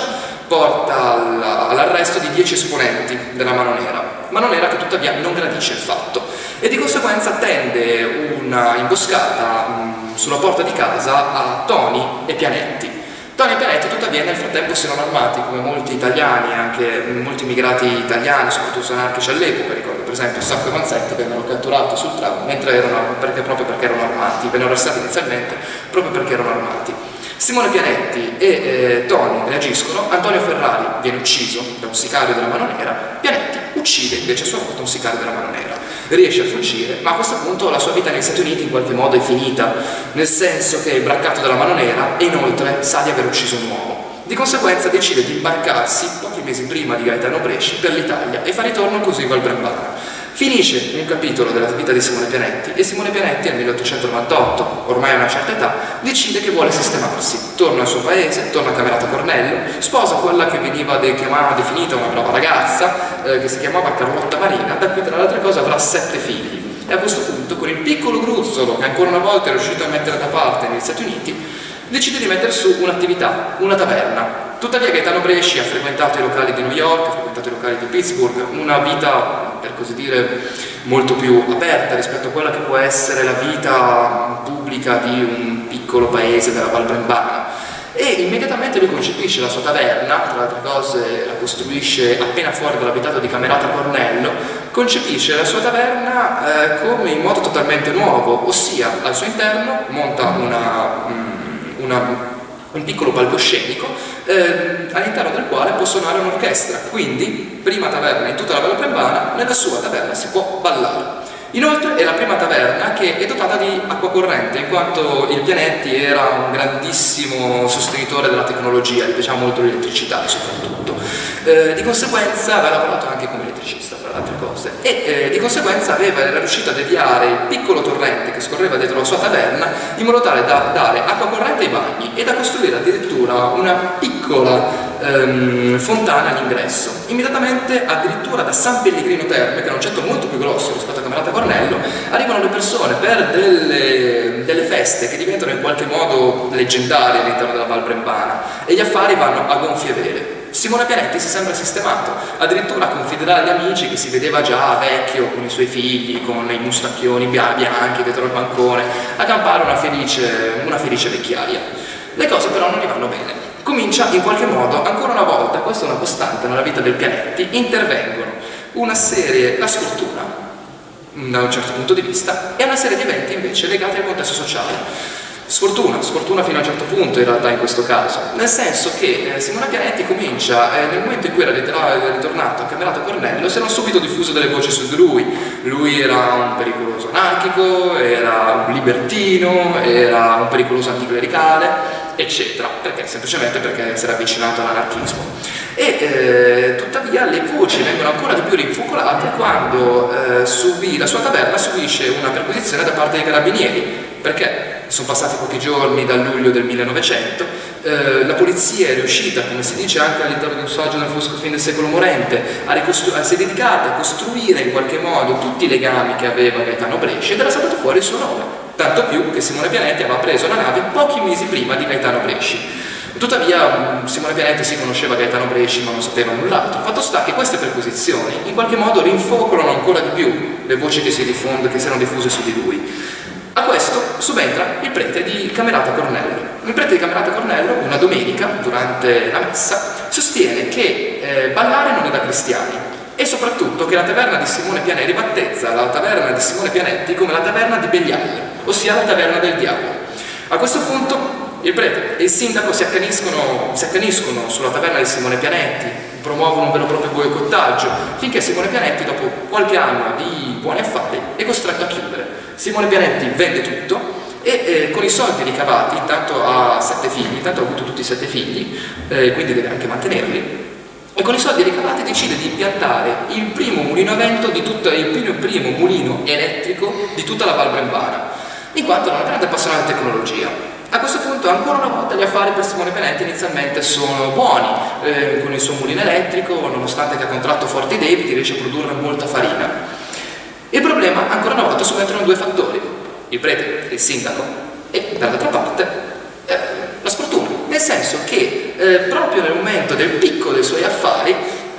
porta all'arresto di dieci esponenti della Mano Nera, Mano Nera che tuttavia non gradisce il fatto e di conseguenza tende una imboscata mh, sulla porta di casa a Toni e Pianetti. Toni e Pianetti tuttavia nel frattempo si erano armati, come molti italiani, anche molti immigrati italiani, soprattutto anarchici all'epoca. Ricordo per esempio Sacco e Vanzetti vennero catturati sul tram mentre erano, perché, proprio perché erano armati, vennero arrestati inizialmente proprio perché erano armati. Simone Pianetti e eh, Toni reagiscono, Antonio Ferrari viene ucciso da un sicario della Mano Nera, Pianetti uccide invece a sua volta un sicario della Mano Nera, riesce a fuggire, ma a questo punto la sua vita negli Stati Uniti in qualche modo è finita, nel senso che è braccato dalla Mano Nera e inoltre sa di aver ucciso un uomo. Di conseguenza decide di imbarcarsi pochi mesi prima di Gaetano Bresci per l'Italia e fa ritorno così a Val Brembana. Finisce un capitolo della vita di Simone Pianetti e Simone Pianetti nel milleottocentonovantotto, ormai a una certa età, decide che vuole sistemarsi. Torna al suo paese, torna a Camerata Cornello, sposa quella che veniva de chiamava, definita una brava ragazza, eh, che si chiamava Carlotta Marina, da cui tra le altre cose avrà sette figli. E a questo punto, con il piccolo gruzzolo che ancora una volta è riuscito a mettere da parte negli Stati Uniti, decide di mettere su un'attività, una taverna. Tuttavia Gaetano Bresci ha frequentato i locali di New York, ha frequentato i locali di Pittsburgh, una vita, per così dire, molto più aperta rispetto a quella che può essere la vita pubblica di un piccolo paese della Val Brembana. E immediatamente lui concepisce la sua taverna, tra le altre cose la costruisce appena fuori dall'abitato di Camerata Cornello, concepisce la sua taverna eh, come in modo totalmente nuovo, ossia al suo interno monta una... una un piccolo palcoscenico eh, all'interno del quale può suonare un'orchestra, quindi prima taverna in tutta la Val Brembana, nella sua taverna si può ballare. Inoltre è la prima taverna che è dotata di acqua corrente, in quanto il Pianetti era un grandissimo sostenitore della tecnologia, gli piaceva molto l'elettricità soprattutto. Eh, di conseguenza aveva lavorato anche come elettricista, tra le altre cose, e eh, di conseguenza aveva, era riuscito a deviare il piccolo torrente che scorreva dietro la sua taverna in modo tale da dare acqua corrente ai bagni e da costruire addirittura una piccola ehm, fontana all'ingresso. Immediatamente, addirittura da San Pellegrino Terme, che è un centro molto più grosso rispetto a Camerata Cornello, arrivano le persone per delle, delle feste che diventano in qualche modo leggendarie all'interno della Val Brembana e gli affari vanno a gonfie vele. Simone Pianetti si sembra sistemato, addirittura confiderà agli amici che si vedeva già vecchio con i suoi figli, con i mustacchioni bianchi dietro il bancone, a campare una felice, una felice vecchiaia. Le cose però non gli vanno bene. Comincia in qualche modo, ancora una volta, questa è una costante nella vita del Pianetti, intervengono una serie, la sfortuna, da un certo punto di vista, e una serie di eventi invece legati al contesto sociale. Sfortuna, sfortuna fino a un certo punto in realtà in questo caso, nel senso che eh, Simone Pianetti comincia, eh, nel momento in cui era ritornato a Camerata Cornello, si erano subito diffuse delle voci su di lui. Lui era un pericoloso anarchico, era un libertino, era un pericoloso anticlericale, eccetera, perché? Semplicemente perché si era avvicinato all'anarchismo. E eh, tuttavia le voci vengono ancora di più rinfocolate quando eh, subì, la sua taverna subisce una perquisizione da parte dei carabinieri. Perché? Sono passati pochi giorni dal luglio del millenovecento, eh, la polizia è riuscita, come si dice anche all'interno di un saggio del Fosco Fin del secolo morente, a a, si è dedicata a costruire in qualche modo tutti i legami che aveva Gaetano Bresci ed era saltato fuori il suo nome, tanto più che Simone Pianetti aveva preso la nave pochi mesi prima di Gaetano Bresci. Tuttavia Simone Pianetti si conosceva Gaetano Bresci ma non sapeva null'altro. Fatto sta che queste perquisizioni in qualche modo rinfocolano ancora di più le voci che si, diffonde, che si erano diffuse su di lui. A questo subentra il prete di Camerata Cornello. Il prete di Camerata Cornello, una domenica, durante la messa, sostiene che eh, ballare non è da cristiani e soprattutto che la taverna di Simone Pianetti battezza la taverna di Simone Pianetti come la taverna di Belial, ossia la taverna del diavolo. A questo punto il prete e il sindaco si accaniscono, si accaniscono sulla taverna di Simone Pianetti, promuovono un vero e proprio boicottaggio, finché Simone Pianetti, dopo qualche anno di buoni affari, è costretto a chiudere. Simone Pianetti vende tutto e eh, con i soldi ricavati, intanto ha sette figli, intanto ha avuto tutti i sette figli, eh, quindi deve anche mantenerli, e con i soldi ricavati decide di impiantare il primo mulino a vento di tutta, il primo, primo mulino elettrico di tutta la Val Brembana, in quanto era una grande appassionata di tecnologia. A questo punto, ancora una volta, gli affari per Simone Pianetti inizialmente sono buoni. Eh, con il suo mulino elettrico, nonostante che ha contratto forti debiti, riesce a produrre molta farina. Il problema, ancora una volta, subentrano due fattori: il prete e il sindaco, e dall'altra parte eh, la sfortuna, nel senso che eh, proprio nel momento del picco dei suoi affari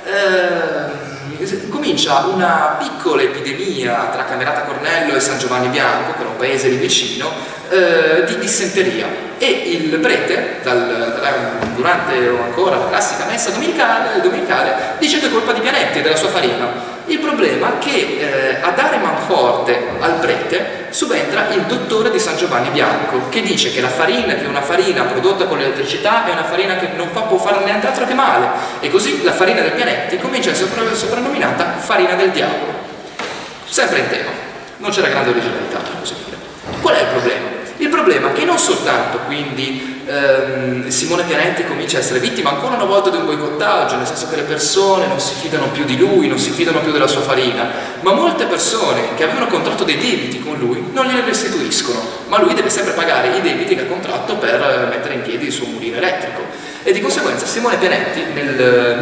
eh, comincia una piccola epidemia tra Camerata Cornello e San Giovanni Bianco, che era un paese lì vicino, eh, di dissenteria, e il prete, dal, dal, durante ancora la classica messa domenicale, domenicale, dice che è colpa di Pianetti e della sua farina. Il problema è che eh, a dare manforte al prete subentra il dottore di San Giovanni Bianco, che dice che la farina, che una farina prodotta con l'elettricità è una farina che non fa, può fare niente altro che male, e così la farina del Pianetti comincia a essere soprannominata farina del diavolo. Sempre in tema, non c'era grande originalità, per così dire. Qual è il problema? Il problema è che non soltanto quindi ehm, Simone Pianetti comincia a essere vittima ancora una volta di un boicottaggio, nel senso che le persone non si fidano più di lui, non si fidano più della sua farina, ma molte persone che avevano contratto dei debiti con lui non glieli restituiscono, ma lui deve sempre pagare i debiti che ha contratto per mettere in piedi il suo mulino elettrico. E di conseguenza Simone Pianetti nel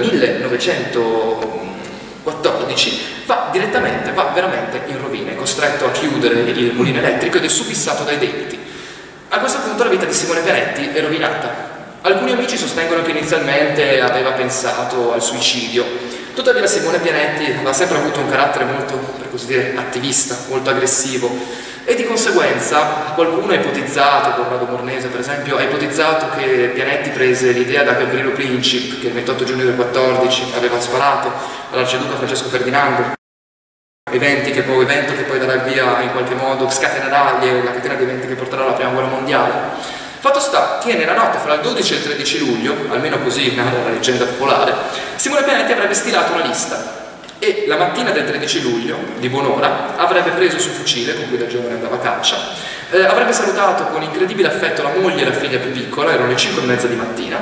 millenovecentoquattordici va direttamente, va veramente in rovina, è costretto a chiudere il mulino elettrico ed è subissato dai debiti. A questo punto la vita di Simone Pianetti è rovinata. Alcuni amici sostengono che inizialmente aveva pensato al suicidio, tuttavia Simone Pianetti ha sempre avuto un carattere molto, per così dire, attivista, molto aggressivo, e di conseguenza qualcuno ha ipotizzato, Corrado Mornese per esempio, ha ipotizzato che Pianetti prese l'idea da Gavrilo Princip, che il ventotto giugno del quattordici aveva sparato all'arciduca Francesco Ferdinando, eventi che poi, evento che poi darà il via in qualche modo, scatenaraglie, la catena di eventi che porterà alla prima guerra mondiale. Fatto sta che nella notte fra il dodici e il tredici luglio, almeno così narra la leggenda popolare, Simone Pianetti avrebbe stilato una lista e la mattina del tredici luglio, di buon'ora, avrebbe preso il suo fucile con cui da giovane andava a caccia, eh, avrebbe salutato con incredibile affetto la moglie e la figlia più piccola, erano le cinque e mezza di mattina,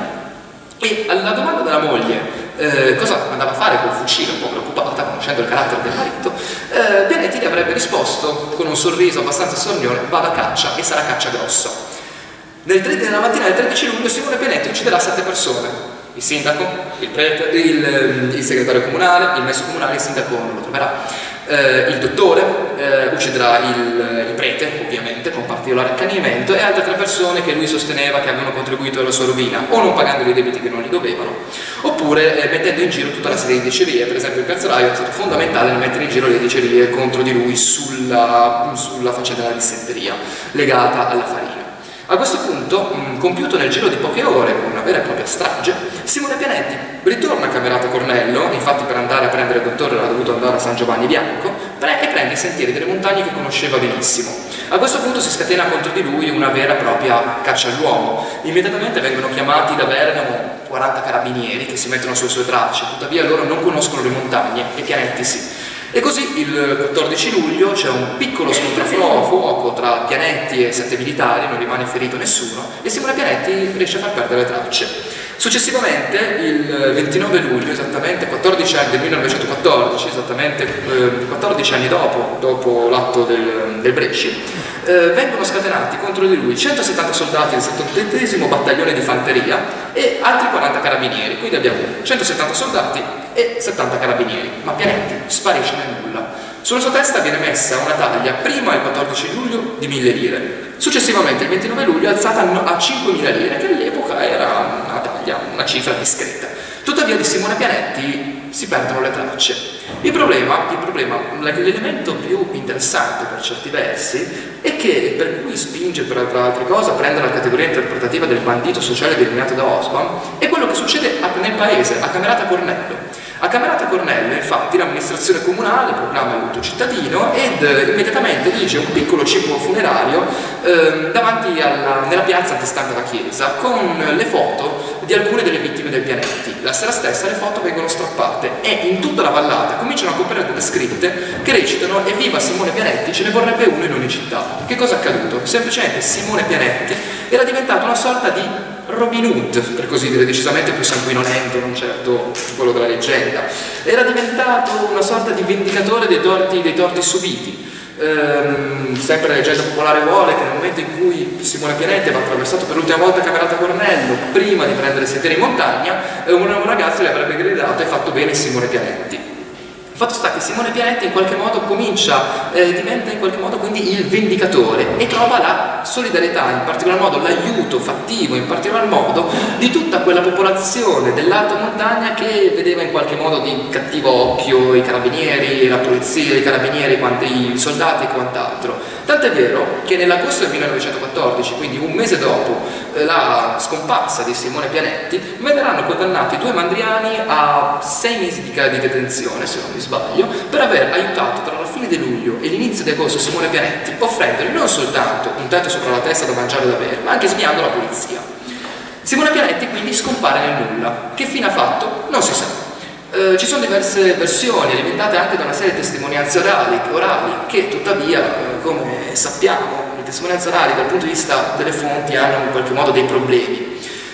e alla domanda della moglie eh, cosa andava a fare col fucile, un po' preoccupata, conoscendo il carattere del marito, eh, Pianetti gli avrebbe risposto con un sorriso abbastanza sornione: vada a caccia e sarà caccia grossa. Nel nella mattina del tredici luglio Simone Pianetti ucciderà sette persone: il sindaco, il, prete, il, il segretario comunale, il messo comunale, il sindaco non lo troverà, eh, il dottore, eh, ucciderà il, il prete, ovviamente, con particolare accanimento, e altre tre persone che lui sosteneva che avevano contribuito alla sua rovina, o non pagando i debiti che non gli dovevano, oppure eh, mettendo in giro tutta una serie di dicerie. Per esempio il calzolaio è stato fondamentale nel mettere in giro le dicerie contro di lui sulla, sulla faccenda della dissenteria legata alla farina. A questo punto, mh, compiuto nel giro di poche ore, con una vera e propria strage, Simone Pianetti ritorna a Camerata Cornello, infatti per andare a prendere il dottore era dovuto andare a San Giovanni Bianco, pre e prende i sentieri delle montagne che conosceva benissimo. A questo punto si scatena contro di lui una vera e propria caccia all'uomo. Immediatamente vengono chiamati da Bergamo quaranta carabinieri che si mettono sulle sue tracce, tuttavia loro non conoscono le montagne e Pianetti sì. E così il quattordici luglio c'è un piccolo scontro a fuoco tra Pianetti e sette militari, non rimane ferito nessuno, e Simone Pianetti riesce a far perdere le tracce. Successivamente, il ventinove luglio, esattamente quattordici anni del millenovecentoquattordici, esattamente eh, quattordici anni dopo, dopo l'atto del, del Bresci, eh, vengono scatenati contro di lui centosettanta soldati del settantettesimo battaglione di fanteria e altri quaranta carabinieri, quindi abbiamo centosettanta soldati e settanta carabinieri, ma Pianetti sparisce nel nulla. Sulla sua testa viene messa una taglia, prima il quattordici luglio di mille lire, successivamente il ventinove luglio alzata a cinquemila lire, che all'epoca era una taglia, una cifra discreta. Tuttavia di Simone Pianetti si perdono le tracce. Il problema, il problema, l'elemento più interessante per certi versi è che, per cui spinge per tra altre cose a prendere la categoria interpretativa del bandito sociale delineato da Osborne, è quello che succede nel paese, a Camerata Cornello. A Camerata Cornello, infatti, l'amministrazione comunale proclama il lutto cittadino ed eh, immediatamente erige un piccolo cippo funerario eh, davanti alla, nella piazza antistante la chiesa, con le foto di alcune delle vittime del Pianetti. La sera stessa le foto vengono strappate e in tutta la vallata cominciano a comparire delle scritte che recitano: "Evviva Simone Pianetti, ce ne vorrebbe uno in ogni città". Che cosa è accaduto? Semplicemente Simone Pianetti era diventato una sorta di Robin Hood, per così dire, decisamente più sanguinolento, non certo quello della leggenda. Era diventato una sorta di vendicatore dei torti, dei torti subiti. Ehm, sempre la leggenda popolare vuole che nel momento in cui Simone Pianetti aveva attraversato per l'ultima volta Camerata Cornello, prima di prendere sentieri in montagna, un ragazzo gli avrebbe gridato: "Hai fatto bene Simone Pianetti". Il fatto sta che Simone Pianetti in qualche modo comincia, eh, diventa in qualche modo quindi il vendicatore e trova la solidarietà, in particolar modo l'aiuto fattivo, in particolar modo di tutta quella popolazione dell'alta montagna che vedeva in qualche modo di cattivo occhio i carabinieri, la polizia, i carabinieri, i soldati e quant'altro. Tant'è vero che nell'agosto del millenovecentoquattordici, quindi un mese dopo eh, la scomparsa di Simone Pianetti, verranno condannati due mandriani a sei mesi di, di detenzione, se non mi sbaglio, per aver aiutato tra la fine di luglio e l'inizio di agosto Simone Pianetti, offrendogli non soltanto un tetto sopra la testa da mangiare e da bere, ma anche sviando la polizia. Simone Pianetti quindi scompare nel nulla. Che fine ha fatto? Non si sa. Eh, ci sono diverse versioni alimentate anche da una serie di testimonianze orali, orali che tuttavia, eh, come sappiamo, le testimonianze orali dal punto di vista delle fonti hanno in qualche modo dei problemi.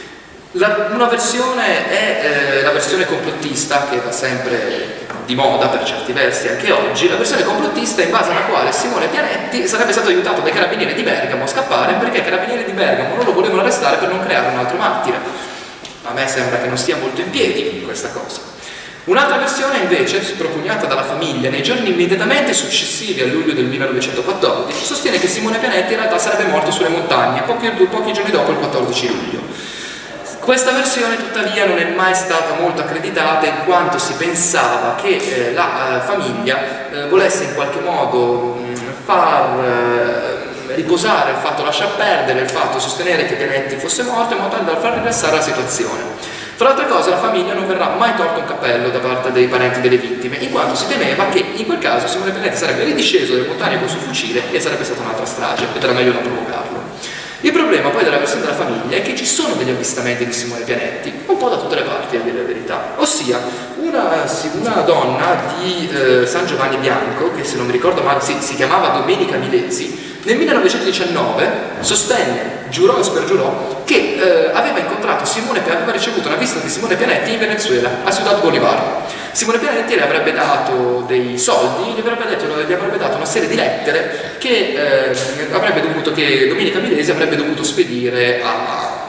La, una versione è eh, la versione complottista, che va sempre di moda per certi versi anche oggi, la versione complottista in base alla quale Simone Pianetti sarebbe stato aiutato dai carabinieri di Bergamo a scappare perché i carabinieri di Bergamo non lo volevano arrestare per non creare un altro martire. A me sembra che non stia molto in piedi questa cosa. Un'altra versione invece, propugnata dalla famiglia nei giorni immediatamente successivi al luglio del millenovecentoquattordici, sostiene che Simone Pianetti in realtà sarebbe morto sulle montagne pochi, pochi giorni dopo il quattordici luglio. Questa versione tuttavia non è mai stata molto accreditata, in quanto si pensava che eh, la eh, famiglia eh, volesse in qualche modo mh, far eh, riposare il fatto, lasciar perdere il fatto, sostenere che Pianetti fosse morto in modo tale da far rilassare la situazione. Fra altre cose, la famiglia non verrà mai tolto un cappello da parte dei parenti delle vittime, in quanto si temeva che in quel caso Simone Pianetti sarebbe ridisceso dalle montagne con il suo fucile e sarebbe stata un'altra strage ed era meglio non provocarlo. Il problema poi della versione della famiglia è che ci sono degli avvistamenti di Simone Pianetti, un po' da tutte le parti a dire la verità, ossia una, una donna di eh, San Giovanni Bianco, che se non mi ricordo male si, si chiamava Domenica Milesi, nel millenovecentodiciannove sostenne, giurò e spergiurò, che eh, aveva incontrato Simone, aveva ricevuto una visita di Simone Pianetti in Venezuela, a Ciudad Bolívar. Simone Pianetti le avrebbe dato dei soldi, gli avrebbe, detto, gli avrebbe dato una serie di lettere che, eh, avrebbe dovuto, che Domenica Milesi avrebbe dovuto spedire a,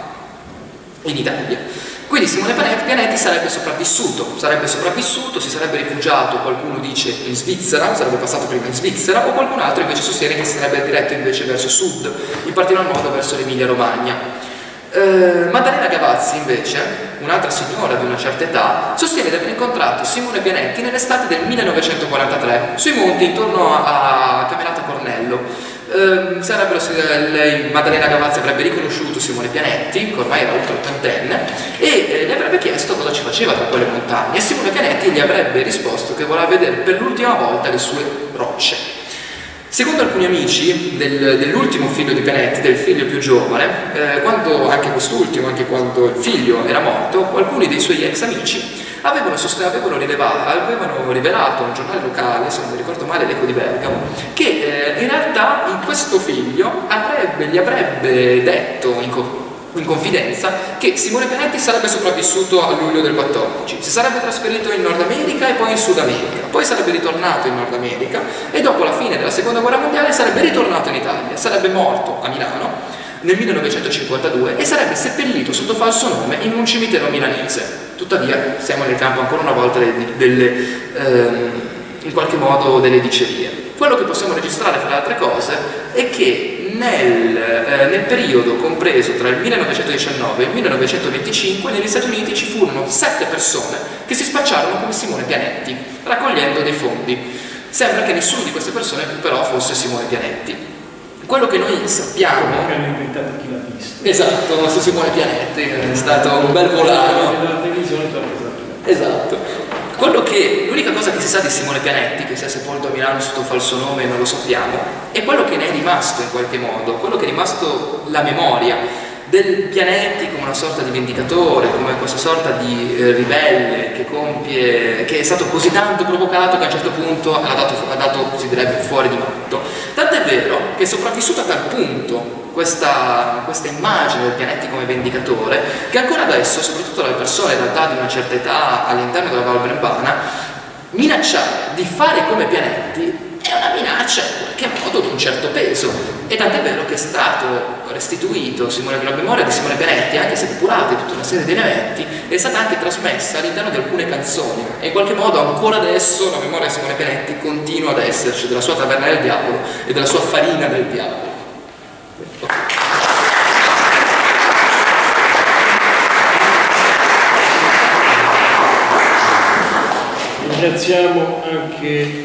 in Italia. Quindi Simone Pianetti sarebbe sopravvissuto, sarebbe sopravvissuto, si sarebbe rifugiato, qualcuno dice in Svizzera, sarebbe passato prima in Svizzera, o qualcun altro invece sostiene che si sarebbe diretto invece verso sud, in particolar modo verso l'Emilia Romagna. Eh, Maddalena Gavazzi invece, un'altra signora di una certa età, sostiene di aver incontrato Simone Pianetti nell'estate del millenovecentoquarantatré sui monti intorno a, a Camerata Cornello. Eh, sarebbero, lei, Maddalena Gavazzi avrebbe riconosciuto Simone Pianetti, che ormai era oltre ottantenne, e eh, gli avrebbe chiesto cosa ci faceva tra quelle montagne, e Simone Pianetti gli avrebbe risposto che voleva vedere per l'ultima volta le sue rocce. Secondo alcuni amici del, dell'ultimo figlio di Pianetti, del figlio più giovane, eh, quando anche quest'ultimo, anche quando il figlio era morto, alcuni dei suoi ex amici avevano, avevano, rilevato, avevano rivelato a un giornale locale, se non mi ricordo male l'Eco di Bergamo, che eh, in realtà in questo figlio avrebbe, gli avrebbe detto in in confidenza che Simone Pianetti sarebbe sopravvissuto a luglio del quattordici, si sarebbe trasferito in Nord America e poi in Sud America, poi sarebbe ritornato in Nord America e dopo la fine della seconda guerra mondiale sarebbe ritornato in Italia, sarebbe morto a Milano nel millenovecentocinquantadue e sarebbe seppellito sotto falso nome in un cimitero milanese. Tuttavia siamo nel campo ancora una volta delle, delle, ehm, in qualche modo delle dicerie. Quello che possiamo registrare, fra le altre cose, è che nel, eh, nel periodo compreso tra il millenovecentodiciannove e il millenovecentoventicinque negli Stati Uniti ci furono sette persone che si spacciarono come Simone Pianetti, raccogliendo dei fondi. Sembra che nessuno di queste persone però fosse Simone Pianetti. Quello che noi sappiamo... Che hanno inventato chi l'ha visto. Esatto, il nostro Simone Pianetti è stato un bel volano. Nella televisione Esatto. Quello che, l'unica cosa che si sa di Simone Pianetti, che sia sepolto a Milano sotto falso nome, non lo sappiamo, è quello che ne è rimasto in qualche modo, quello che è rimasto la memoria del Pianetti come una sorta di vendicatore, come questa sorta di eh, ribelle che compie, che è stato così tanto provocato che a un certo punto ha dato, ha dato si direbbe, fuori di matto. Tant'è vero che è sopravvissuto a tal punto questa, questa immagine del Pianetti come vendicatore, che ancora adesso, soprattutto dalle persone in realtà di una certa età all'interno della Val Brembana, minacciare di fare come Pianetti è una minaccia in qualche modo di un certo peso, e tant'è vero che è stato restituito Simone, la memoria di Simone Pianetti, anche se depurata di tutta una serie di elementi, è stata anche trasmessa all'interno di alcune canzoni, e in qualche modo ancora adesso la memoria di Simone Pianetti continua ad esserci, della sua taverna del diavolo e della sua farina del diavolo. Ringraziamo anche,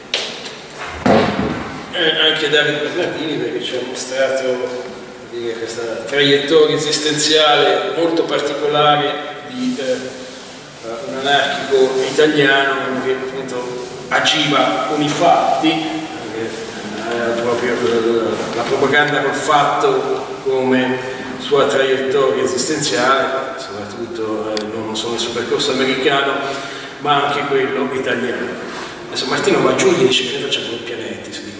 eh, anche Davide Bernardini, perché ci ha mostrato dire, questa traiettoria esistenziale molto particolare di eh, un anarchico italiano che appunto agiva con i fatti, era proprio la propaganda col fatto come sua traiettoria esistenziale, soprattutto eh, non solo il suo percorso americano, ma anche quello italiano. Adesso Martino va giù e gli dice che noi facciamo il Pianetti, si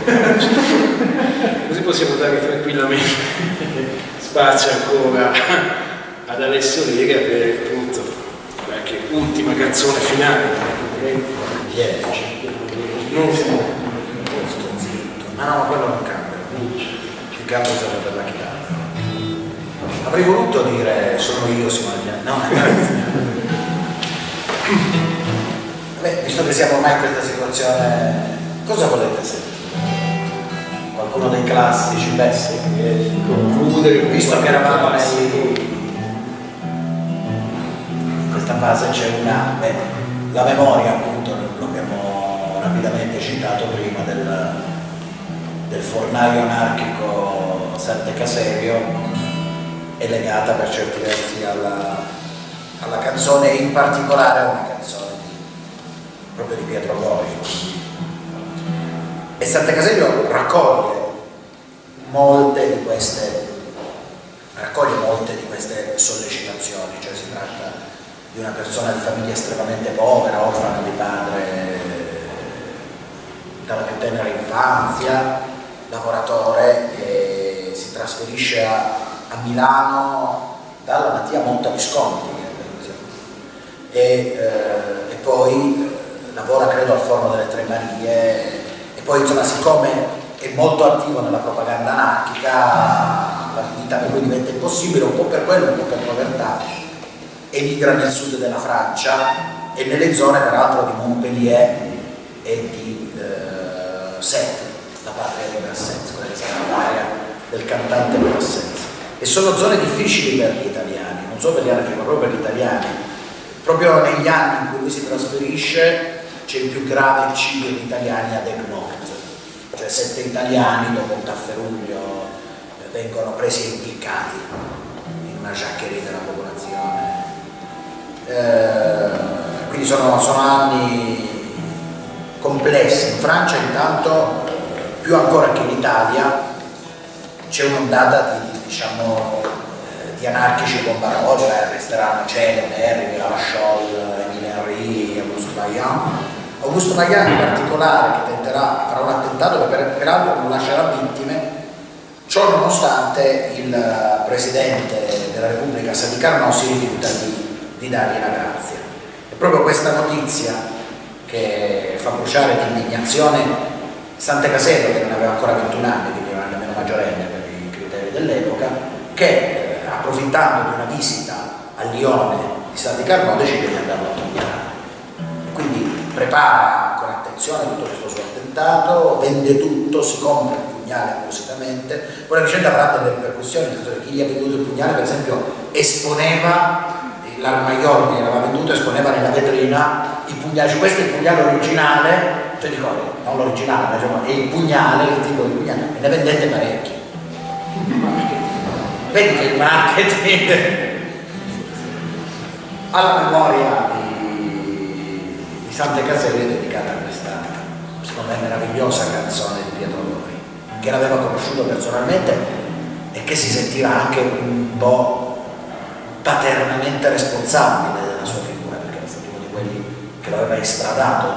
così possiamo dare tranquillamente spazio ancora ad Alessio Lega per appunto qualche ultima canzone finale. Non siamo sto zitto, ma no, ma quello non cambia, il cambio serve per la chitarra. Avrei voluto dire sono io Simone Pianetti, no, grazie. Beh, visto che siamo ormai in questa situazione, cosa volete sentire? Qualcuno dei classici? Beh sì, concludere, visto che eravamo nei... in questa fase c'è una... Beh, la memoria appunto, lo abbiamo rapidamente citato prima, del, del fornaio anarchico Sante Caserio, è legata per certi versi alla, alla canzone, e in particolare a una canzone proprio di Pietro Gori. E Sante Caserio raccoglie molte di queste raccoglie molte di queste sollecitazioni, cioè si tratta di una persona di famiglia estremamente povera, orfana di padre dalla più tenera infanzia, lavoratore, e si trasferisce a, a Milano dalla Mattia Monta Visconti e, eh, e poi lavora credo al Forno delle Tre Marie, e poi insomma siccome è molto attivo nella propaganda anarchica la vita per lui diventa impossibile, un po' per quello, un po' per povertà, emigra nel sud della Francia e nelle zone peraltro di Montpellier e di eh, Sète, la patria di Brassens, quella che sarà l'area del cantante Brassens, e sono zone difficili per gli italiani, non solo per gli anarchici ma proprio per gli italiani. Proprio negli anni in cui lui si trasferisce c'è il più grave eccidio di italiani ad Egmont, cioè sette italiani dopo un tafferuglio vengono presi e impiccati in una giaccheria della popolazione. Eh, quindi sono, sono anni complessi. In Francia intanto, più ancora che in Italia, c'è un'ondata di, diciamo, di anarchici bombaroli, resteranno Cele, Berry, Lavachol, Emile Henry, Auguste Vaillant. Auguste Vaillant in particolare, che tenterà, farà un attentato che per, peraltro non lascerà vittime, ciò nonostante il presidente della Repubblica Sadi Carnot si rifiuta di, di dargli la grazia. E proprio questa notizia che fa bruciare di indignazione Sante Caserio, che non aveva ancora ventuno anni, quindi non era nemmeno maggiorenne per i criteri dell'epoca, che approfittando di una visita a Lione di Sadi Carnot decide di andarlo a togliere. Quindi prepara con attenzione esecuzione tutto questo suo attentato, vende tutto, si compra il pugnale appositamente. Poi la vicenda avrà delle ripercussioni, nel senso che chi gli ha venduto il pugnale, per esempio, esponeva l'armaiolo che gli aveva venduto, esponeva nella vetrina i pugnali. Questo è il pugnale originale, cioè dico, non l'originale, diciamo, è il pugnale, il tipo di pugnale, e ne vendette parecchi. Vedi che il marketing alla memoria di, di Sante Caselli è dedicata a questa, secondo me, meravigliosa canzone di Pietro Lori, che l'aveva conosciuto personalmente e che si sentiva anche un po' paternamente responsabile della sua figura, perché era stato uno di quelli che l'aveva estradato.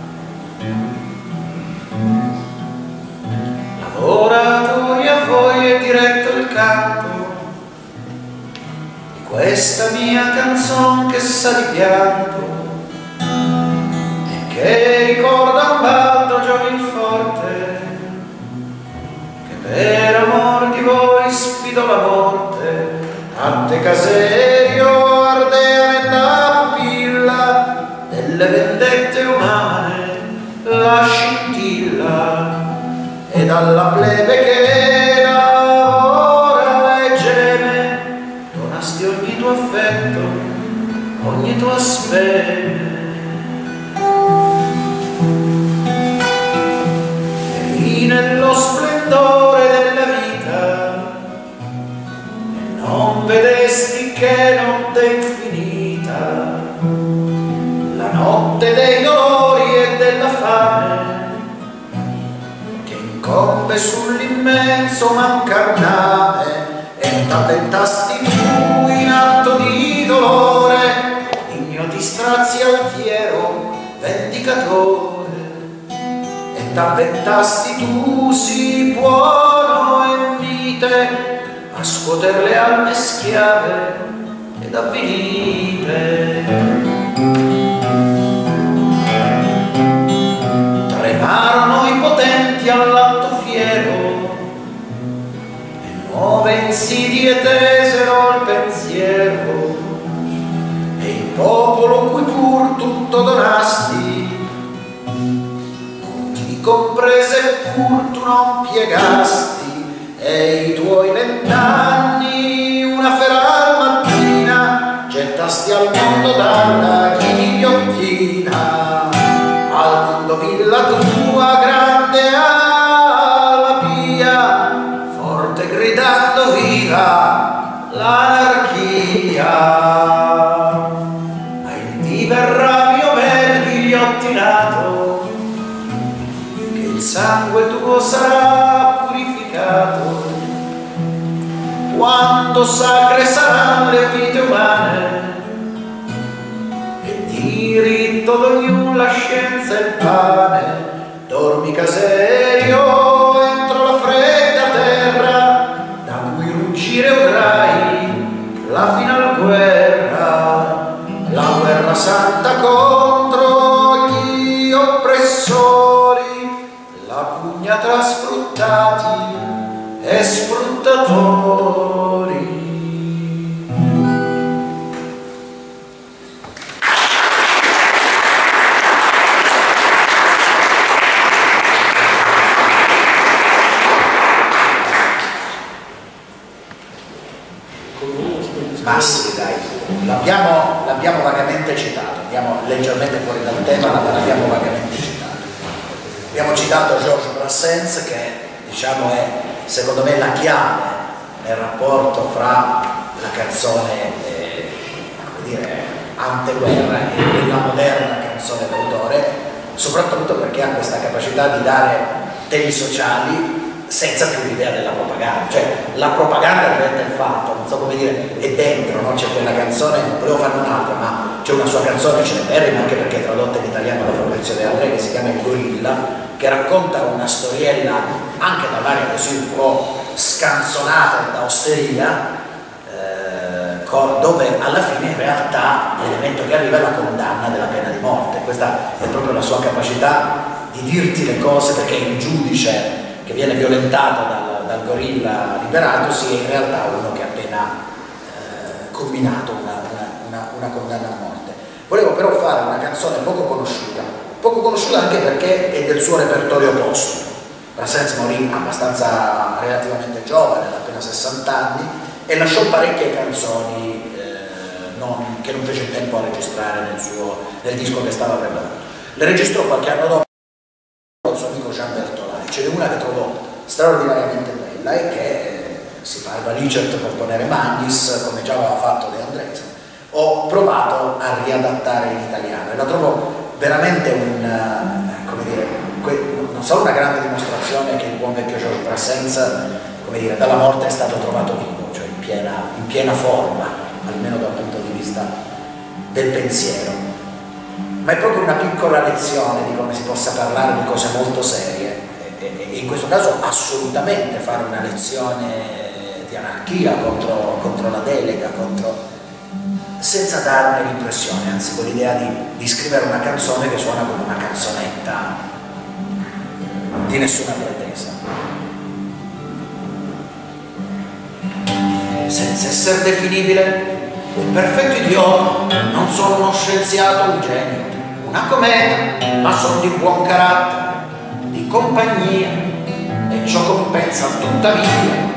Lavoratoria, voi è diretto il canto di questa mia canzone che sa di pianto e che ricorda un baldo giovinforte che per amor di voi sfidò la morte. Ante Caserio ardea nella pupilla delle vendette umane la scintilla, e dalla plebe che lavora e geme donasti ogni tuo affetto, ogni tua speme. E lì nello splendore della vita non vedesti che notte infinita, la notte dei dolori e della fame, che incombe sull'immenso mancarname, e t'avventasti tu in atto di dolore, ignoti strazi altiero vendicatore, e t'avventasti tu sì buono e mite a scuoter le alme schiave ed avvilite. Tremarono i potenti all'atto fiero e nuove insidie tesero il pensiero, e il popolo cui pur tutto donasti non ti comprese pur tu non piegasti, e i tuoi vent'anni una feral mattina gettasti al mondo dalla ghigliottina, al mondo villa tua grande alma pia, forte gridando viva l'anarchia. Ma il dì verrà mio bel ghigliottinato, che il sangue tuo sarà purificato, quando sacre saranno le vite umane e diritto d'ognuno la scienza e il pane. Dormi Caserio entro la fredda terra, da cui ruggire udrai la final guerra, la guerra santa contro gli oppressori, la pugna tra sfruttati e sfruttatori. Ma sì, dai, l'abbiamo l'abbiamo vagamente citato, andiamo leggermente fuori dal tema, ma l'abbiamo vagamente citato. Abbiamo citato Georges Brassens, che diciamo è, secondo me, la chiave nel rapporto fra la canzone eh, come dire, anteguerra e quella moderna canzone d'autore, soprattutto perché ha questa capacità di dare temi sociali senza più l'idea della propaganda, cioè la propaganda diventa il fatto, non so come dire, è dentro, no? C'è quella canzone, volevo farne un'altra, ma c'è una sua canzone celeberrima, anche perché è tradotta in italiano da Fabrizio De André, che si chiama Il Gorilla, che racconta una storiella anche dall'aria così un po' scanzonata da osteria, eh, dove alla fine in realtà l'elemento che arriva è la condanna della pena di morte. Questa è proprio la sua capacità di dirti le cose, perché il giudice che viene violentato dal, dal gorilla liberatosi è in realtà uno che ha appena eh, combinato una, una, una, una condanna a morte. Volevo però fare una canzone poco conosciuta, poco poco conosciuta anche perché è del suo repertorio postumo. Brassens morì abbastanza relativamente giovane, ad appena sessanta anni, e lasciò parecchie canzoni eh, non, che non fece in tempo a registrare nel, suo, nel disco che stava preparando. Le registrò qualche anno dopo con il suo amico Jean Bertolai. Ce n'è una che trovò straordinariamente bella e che eh, si parla Licet per ponere Magnis, come già aveva fatto De Andrés. Ho provato a riadattare in italiano e la trovo veramente un, eh, come dire, non solo una grande dimostrazione che il buon vecchio Georges Brassens, come dire, dalla morte è stato trovato vivo, cioè in piena, in piena forma, almeno dal punto di vista del pensiero, ma è proprio una piccola lezione di come si possa parlare di cose molto serie e, e in questo caso assolutamente fare una lezione di anarchia contro, contro la delega, contro, senza darne l'impressione, anzi con l'idea di, di scrivere una canzone che suona come una canzonetta di nessuna pretesa. Senza essere definibile, un perfetto idiota, non sono uno scienziato, un genio, una cometa, ma sono di buon carattere, di compagnia, e ciò compensa tuttavia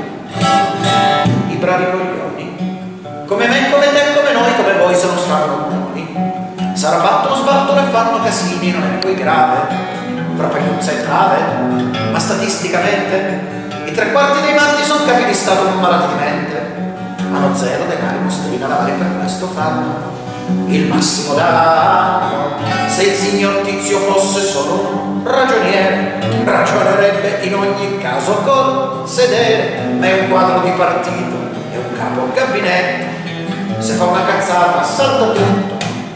i bravi coglioni, come me, come te, come noi, come voi se non stanno buoni. Sarà battono, sbattono e fanno casini, non è poi grave, fra pagliuzza e trave, ma statisticamente i tre quarti dei matti sono capi di stato non malati di mente, hanno zero denari, mostrina, lavare, per questo fanno il massimo danno. Se il signor Tizio fosse solo un ragioniere, ragionerebbe in ogni caso col sedere, ma è un quadro di partito, è un capo gabinetto, se fa una cazzata salta tutto.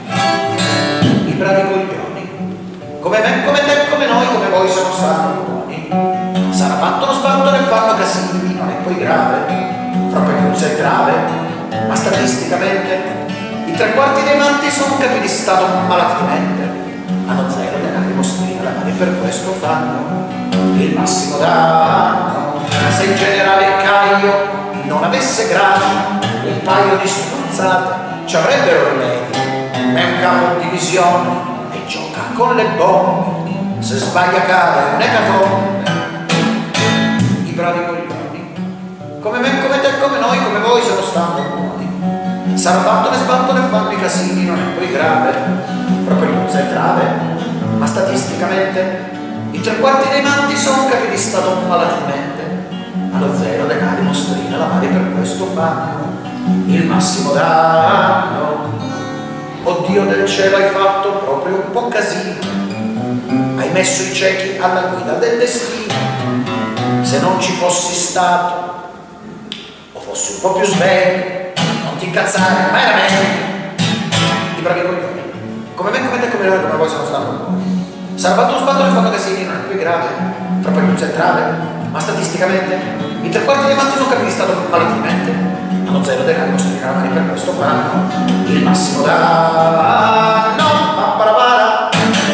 I bravi coglioni, come me, come te, come noi, come voi se non stanno buoni, sarà battono, sbattono e fanno casini, non è poi grave, fra pagliuzza e grave, ma statisticamente i tre quarti dei matti sono capi di stato malati di mente, hanno zero denari, mostrina, la mano, e per questo fanno il massimo danno. Se il generale Caio non avesse grado, un paio di stronzate ci avrebbero rimedi, è un capo di divisione e gioca con le bombe, se sbaglia cade un'ecatombe. I bravi coglioni, come me, come te, come noi, come voi se non stanno buoni, sarà battono e sbattono e fanno i casini, non è poi grave, fra pagliuzza e trave, ma statisticamente i tre quarti dei matti sono capi di stato malatilmente, hanno zero denari, mostrina, la mano, per questo fanno il massimo danno. Oddio del cielo, hai fatto proprio un po' casino, hai messo i ciechi alla guida del destino. Se non ci fossi stato o fossi un po' più sveglio, non ti incazzare, ma era meglio. I bravi coglioni, come me, come te, come noi, come voi se non stanno buoni, sarà battuto sbattono e fanno casini, non è più grave, fra pagliuzza e trave, ma statisticamente i tre quarti dei matti sono capi di stato malatilmente, hanno zero denari, mostrina, la mano, per questo fanno il massimo danno. Papparapara.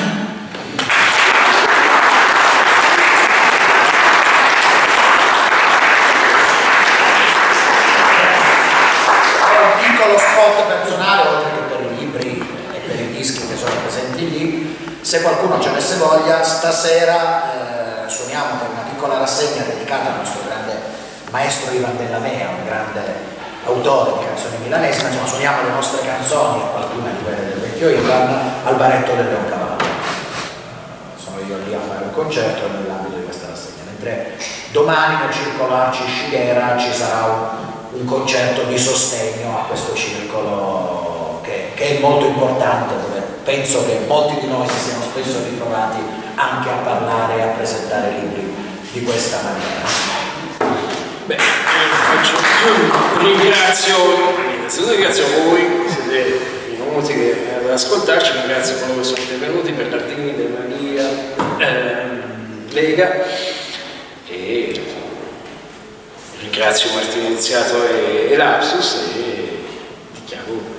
Un piccolo spot personale, oltre che per i libri e per i dischi che sono presenti lì, se qualcuno ci avesse voglia, stasera eh, suoniamo per una piccola rassegna dedicata al nostro grande maestro Ivan Della Mea, un grande autore di canzoni milanesi, ma insomma suoniamo le nostre canzoni, qualcuna di quelle del vecchio Ivan, al baretto del Leoncavallo. Sono io lì a fare un concerto nell'ambito di questa rassegna, mentre domani nel circolo Arci Scighera ci sarà un, un concerto di sostegno a questo circolo che, che è molto importante, dove penso che molti di noi si siano spesso ritrovati anche a parlare e a presentare libri di questa maniera. Beh, faccio, ringrazio, innanzitutto ringrazio voi, siete venuti ad ascoltarci, ringrazio coloro che sono intervenuti, Bernardini, De Maria, ehm, Lega, e ringrazio Martino Iniziato e, e Lapsus e dichiaro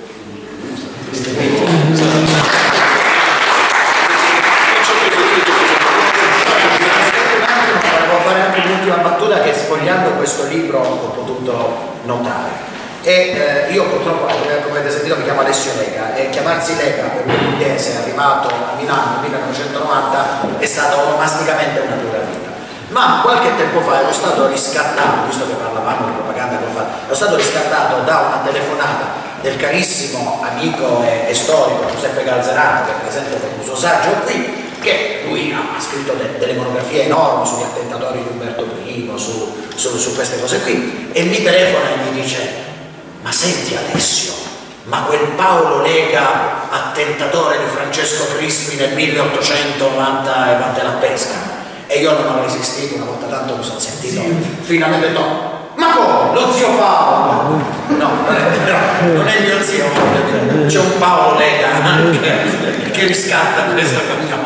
volevo fare anche l'ultima battuta che sfogliando questo libro ho potuto notare. E eh, io purtroppo, come avete sentito, mi chiamo Alessio Lega, e chiamarsi Lega per un pugliese arrivato a Milano nel millenovecentonovanta è stato onomasticamente una dura vita. Ma qualche tempo fa ero stato riscattato, visto che parlavamo di propaganda che ho fatto, ero stato riscattato da una telefonata del carissimo amico e, e storico Giuseppe Galzerano, che è presente per un suo saggio qui, che lui ha scritto de, delle monografie enormi sugli attentatori di Umberto primo, su, su, su queste cose qui, e mi telefona e mi dice: ma senti Alessio, ma quel Paolo Lega, attentatore di Francesco Crispi nel milleottocentonovanta, e vatte la pesca? E io non ho resistito, una volta tanto mi sono sentito, sì. Finalmente no. Ma come? Lo zio Paolo? No, non è, no, non è il mio zio, c'è un Paolo Lega anche che riscatta questa cosa.